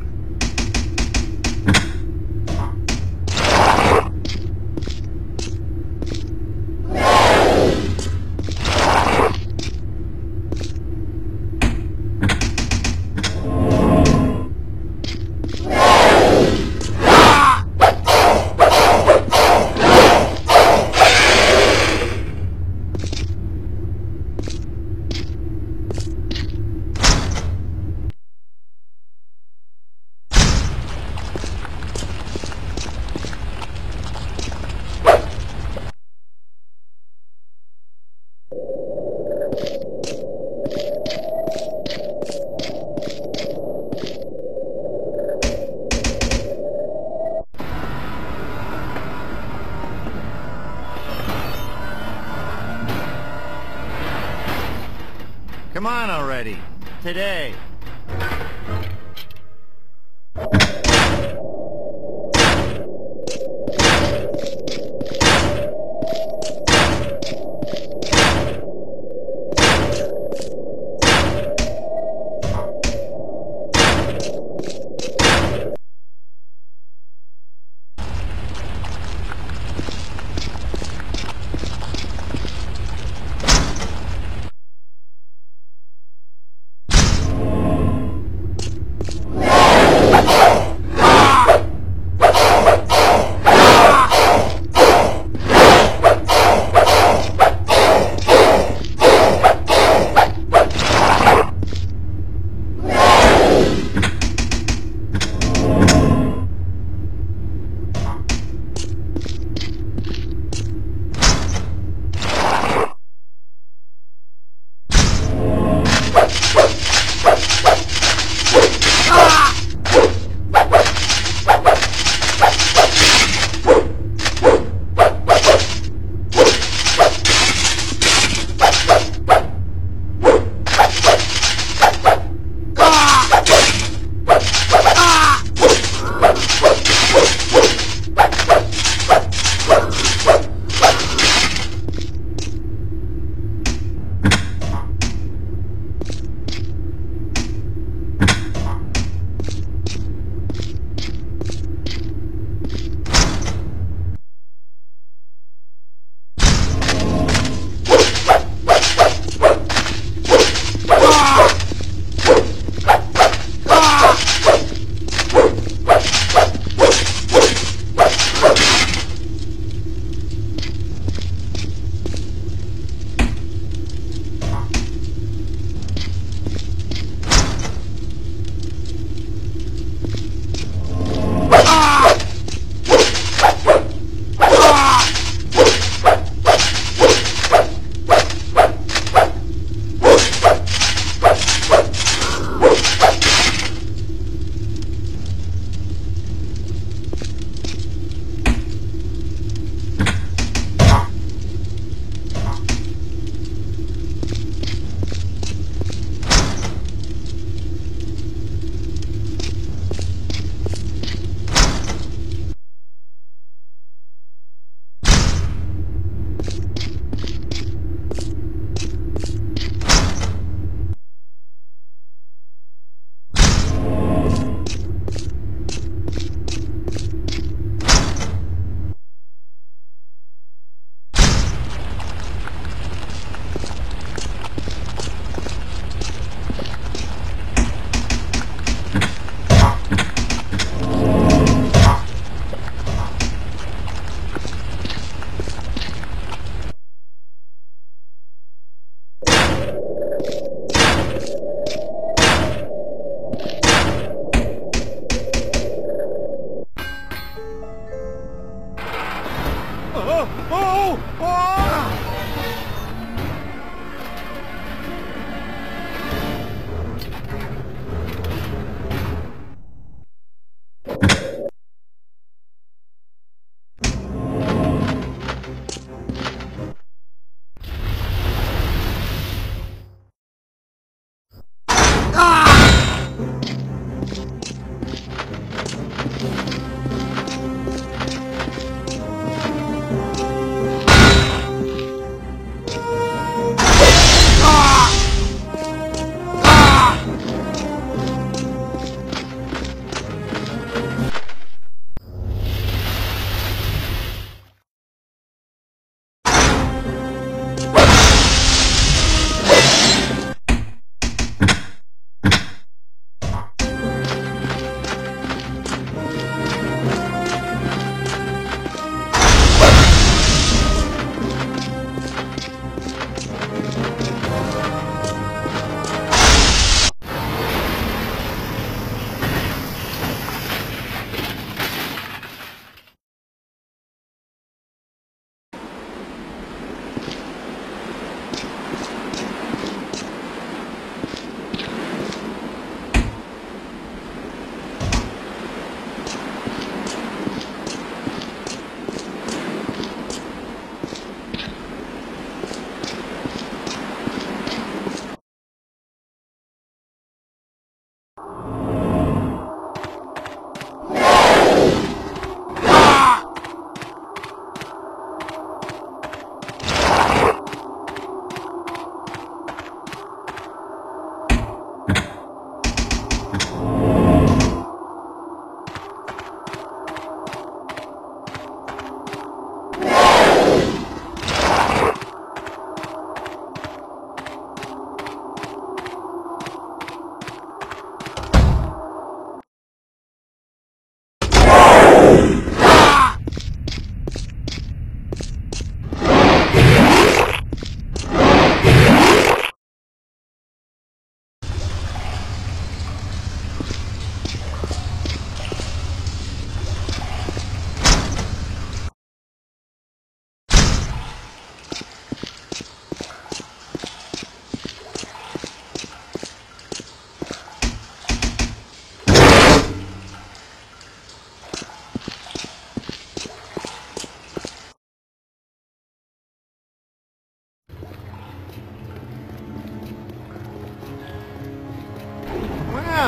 Come on already. Today.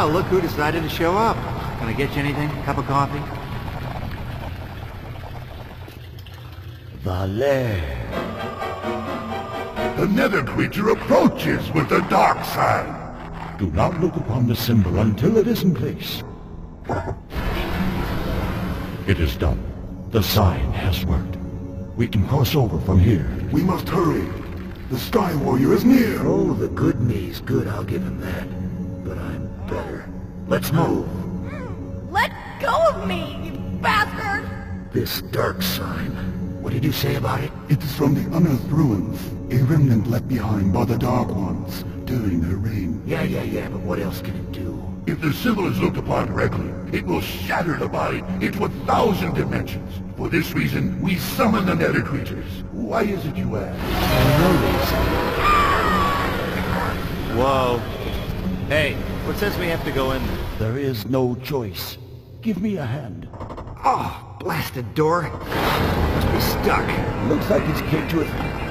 Well, look who decided to show up. Can I get you anything? Cup of coffee? The lair. The nether creature approaches with the dark side. Do not look upon the symbol until it is in place. It is done. The sign has worked. We can cross over from here. We must hurry. The Sky Warrior is near. Oh, the good me's good, I'll give him that. But I'm better. Let's move. Let go of me, you bastard! This dark sign. What did you say about it? It is from the unearthed ruins, a remnant left behind by the Dark Ones during their reign. Yeah, but what else can it do? If the symbol is looked upon correctly, it will shatter the body into 1,000 dimensions. For this reason, we summon the nether creatures. Why is it, you ask? Whoa. Hey, what says we have to go in there? There is no choice. Give me a hand. Oh, blasted door. Must be stuck. Looks like it's kicked to it.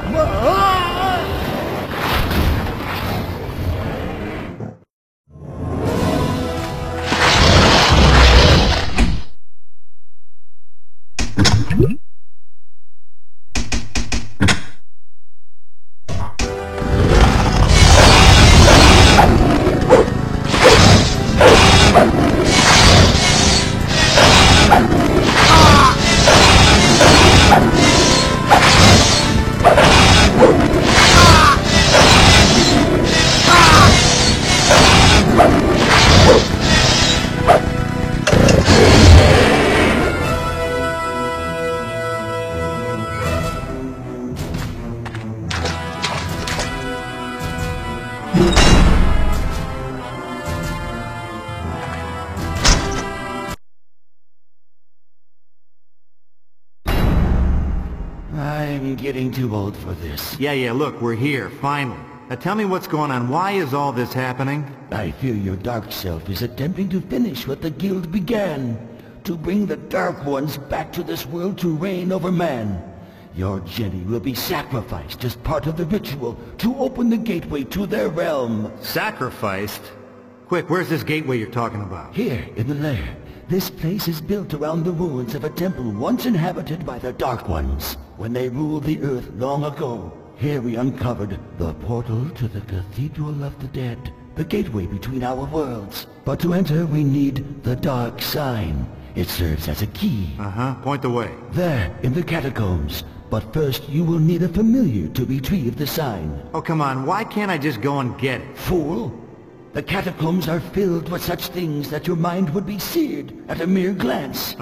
I'm getting too old for this. Yeah, look, we're here, finally. Now tell me what's going on. Why is all this happening? I fear your dark self is attempting to finish what the guild began. To bring the Dark Ones back to this world to reign over man. Your Jenny will be sacrificed as part of the ritual to open the gateway to their realm. Sacrificed? Quick, where's this gateway you're talking about? Here, in the lair. This place is built around the ruins of a temple once inhabited by the Dark Ones. When they ruled the earth long ago, here we uncovered the portal to the Cathedral of the Dead, the gateway between our worlds. But to enter, we need the Dark Sign. It serves as a key. Point the way. There, in the catacombs. But first, you will need a familiar to retrieve the sign. Oh, come on, why can't I just go and get it? Fool! The catacombs are filled with such things that your mind would be seared at a mere glance.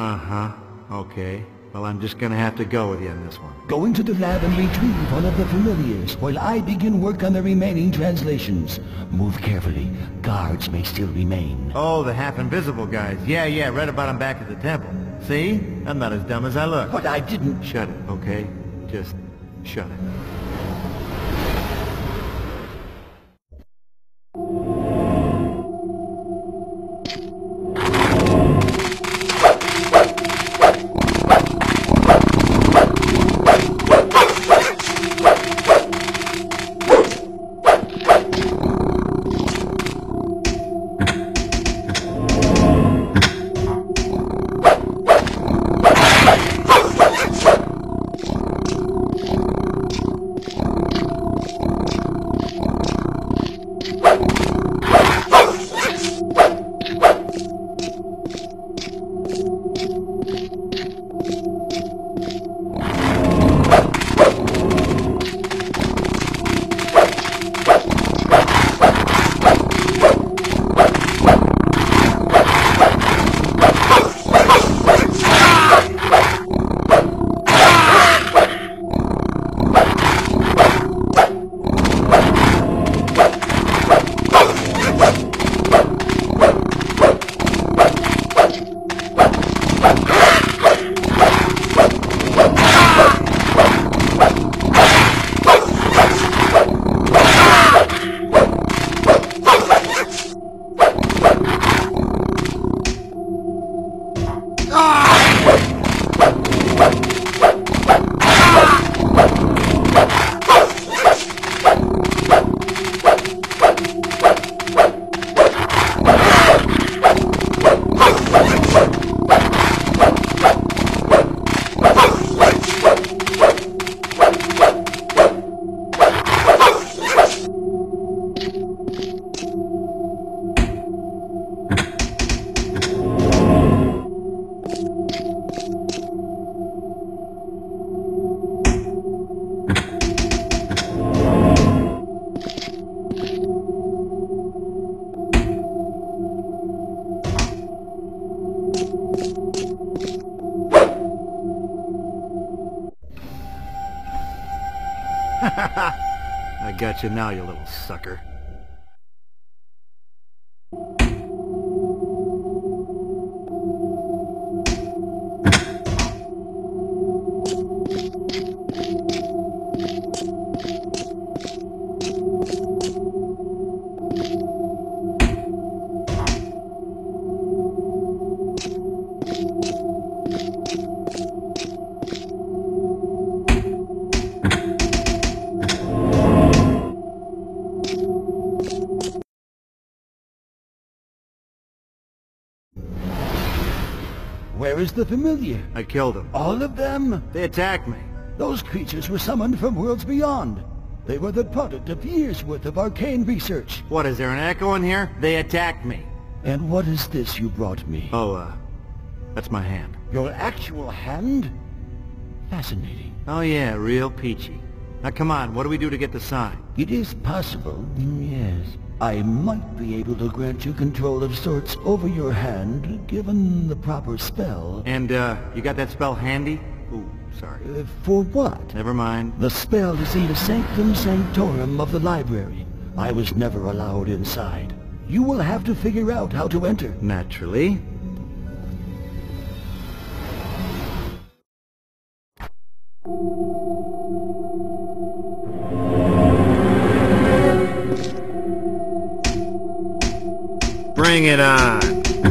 Okay. Well, I'm just gonna have to go with you on this one. Go into the lab and retrieve one of the familiars while I begin work on the remaining translations. Move carefully. Guards may still remain. Oh, the half-invisible guys. Yeah, read about them back at the temple. See? I'm not as dumb as I look. But I didn't... Shut it, okay? Just shut it. I got you now, you little sucker. Where is the familiar? I killed him. All of them? They attacked me. Those creatures were summoned from worlds beyond. They were the product of years' worth of arcane research. What, is there an echo in here? They attacked me. And what is this you brought me? Oh, that's my hand. Your actual hand? Fascinating. Oh yeah, real peachy. Now come on, what do we do to get the sign? It is possible, yes. I might be able to grant you control of sorts over your hand, given the proper spell. And, you got that spell handy? Ooh, sorry. For what? Never mind. The spell is in the sanctum sanctorum of the library. I was never allowed inside. You will have to figure out how to enter. Naturally. Bring it on!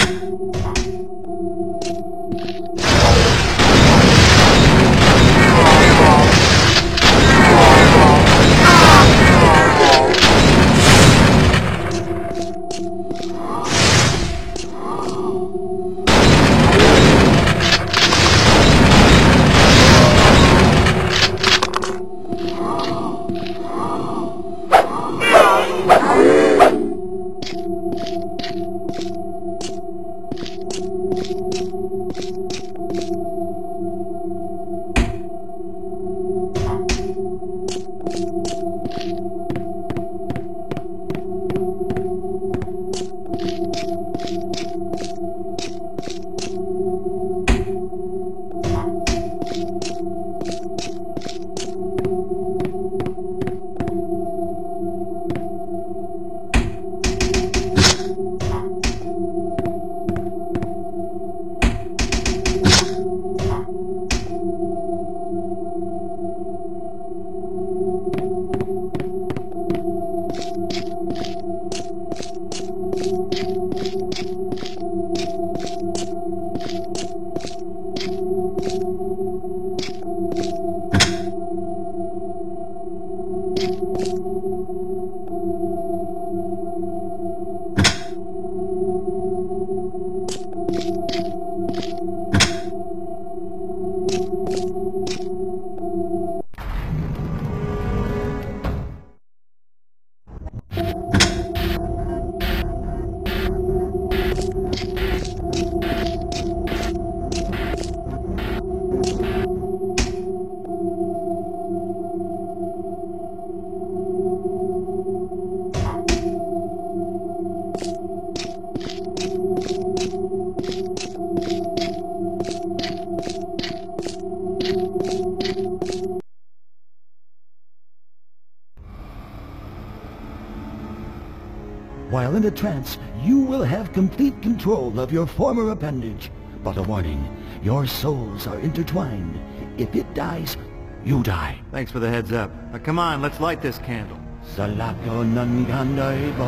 While in a trance, you will have complete control of your former appendage. But a warning, your souls are intertwined. If it dies, you die. Thanks for the heads up. Now come on, let's light this candle. Salako nanganda ibo.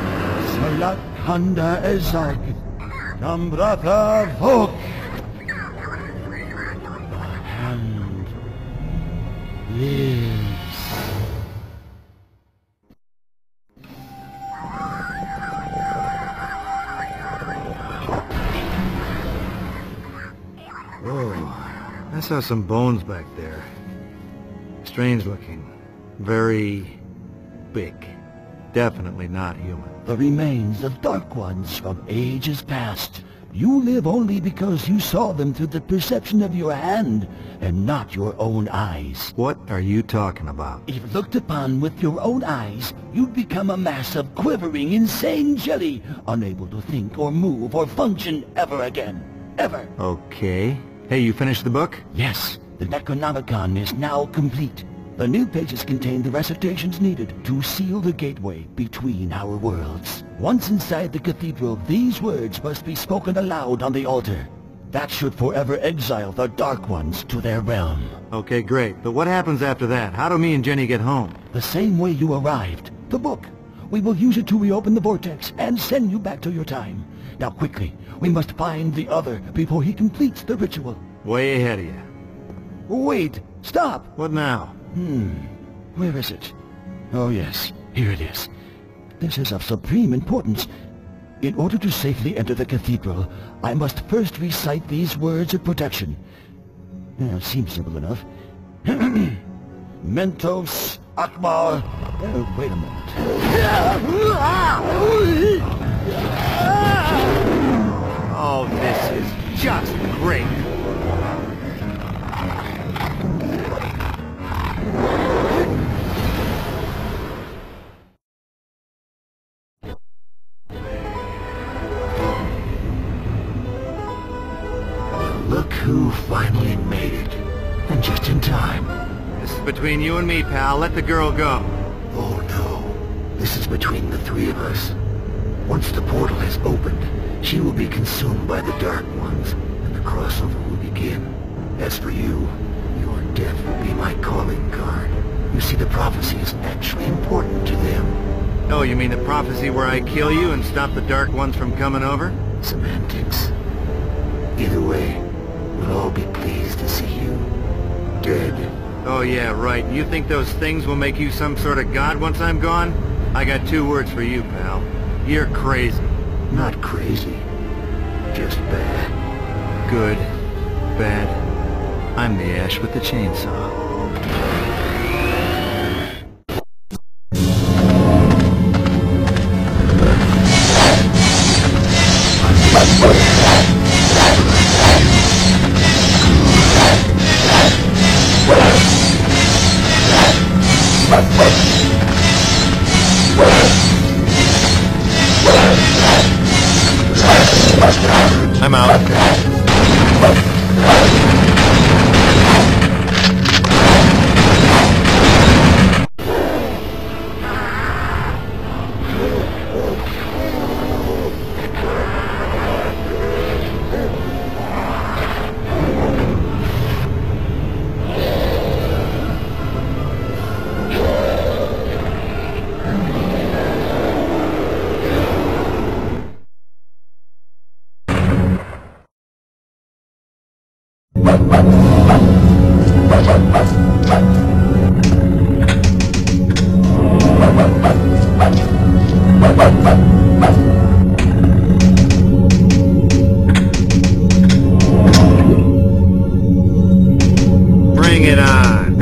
Salak handa ezag. Nambrata vok. The hand lives. I saw some bones back there. Strange looking. Very big. Definitely not human. The remains of Dark Ones from ages past. You live only because you saw them through the perception of your hand and not your own eyes. What are you talking about? If looked upon with your own eyes, you'd become a mass of quivering, insane jelly, unable to think or move or function ever again. Ever. Okay. Hey, you finished the book? Yes, the Necronomicon is now complete. The new pages contain the recitations needed to seal the gateway between our worlds. Once inside the cathedral, these words must be spoken aloud on the altar. That should forever exile the Dark Ones to their realm. Okay, great. But what happens after that? How do me and Jenny get home? The same way you arrived. The book. We will use it to reopen the vortex and send you back to your time. Now quickly, we must find the other before he completes the ritual. Way ahead of you. Wait! Stop! What now? Where is it? Oh yes, here it is. This is of supreme importance. In order to safely enter the cathedral, I must first recite these words of protection. Seems simple enough. Mentos Akbar... wait a minute. Oh, this is just great. Look who finally made it. And just in time. This is between you and me, pal. Let the girl go. Oh no. This is between the three of us. Once the portal has opened, she will be consumed by the Dark Ones, and the crossover will begin. As for you, your death will be my calling card. You see, the prophecy is actually important to them. Oh, you mean the prophecy where I kill you and stop the Dark Ones from coming over? Semantics. Either way, we'll all be pleased to see you dead. Oh yeah, right. You think those things will make you some sort of god once I'm gone? I got 2 words for you, pal. You're crazy. Not crazy. Just bad. Good. Bad. I'm the Ash with the chainsaw. I'm out. Bring it on.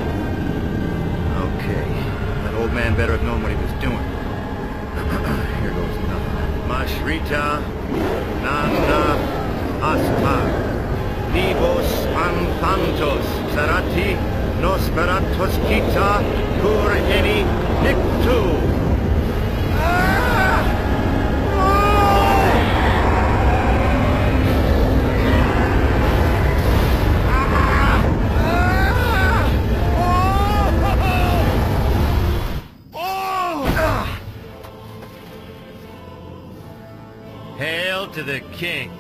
Better have known what he was doing. Here Peratoskita Kur Eni Niktu. Hail to the king.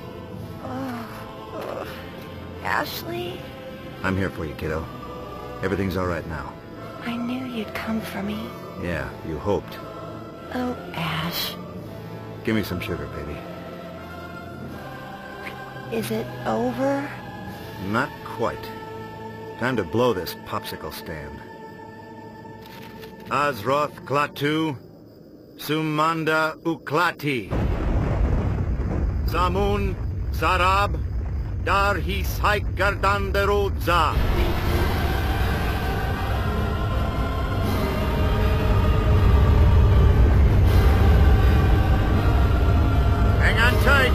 Ashley? I'm here for you, kiddo. Everything's all right now. I knew you'd come for me. Yeah, you hoped. Oh, Ash. Give me some sugar, baby. Is it over? Not quite. Time to blow this popsicle stand. Azroth Klatu, Sumanda Uklati. Samun Sarab, Darhi Saikardanderodza. Hang on tight.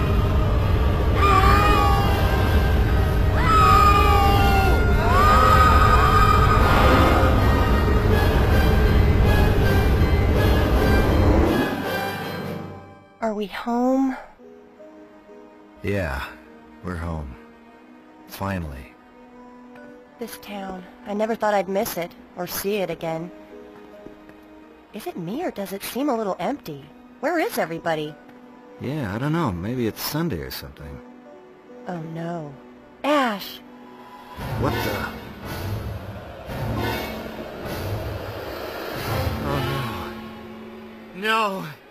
Are we home? Yeah, we're home. Finally. This town. I never thought I'd miss it, or see it again. Is it me, or does it seem a little empty? Where is everybody? Yeah, I don't know. Maybe it's Sunday or something. Oh no. Ash! What the? Oh no. No.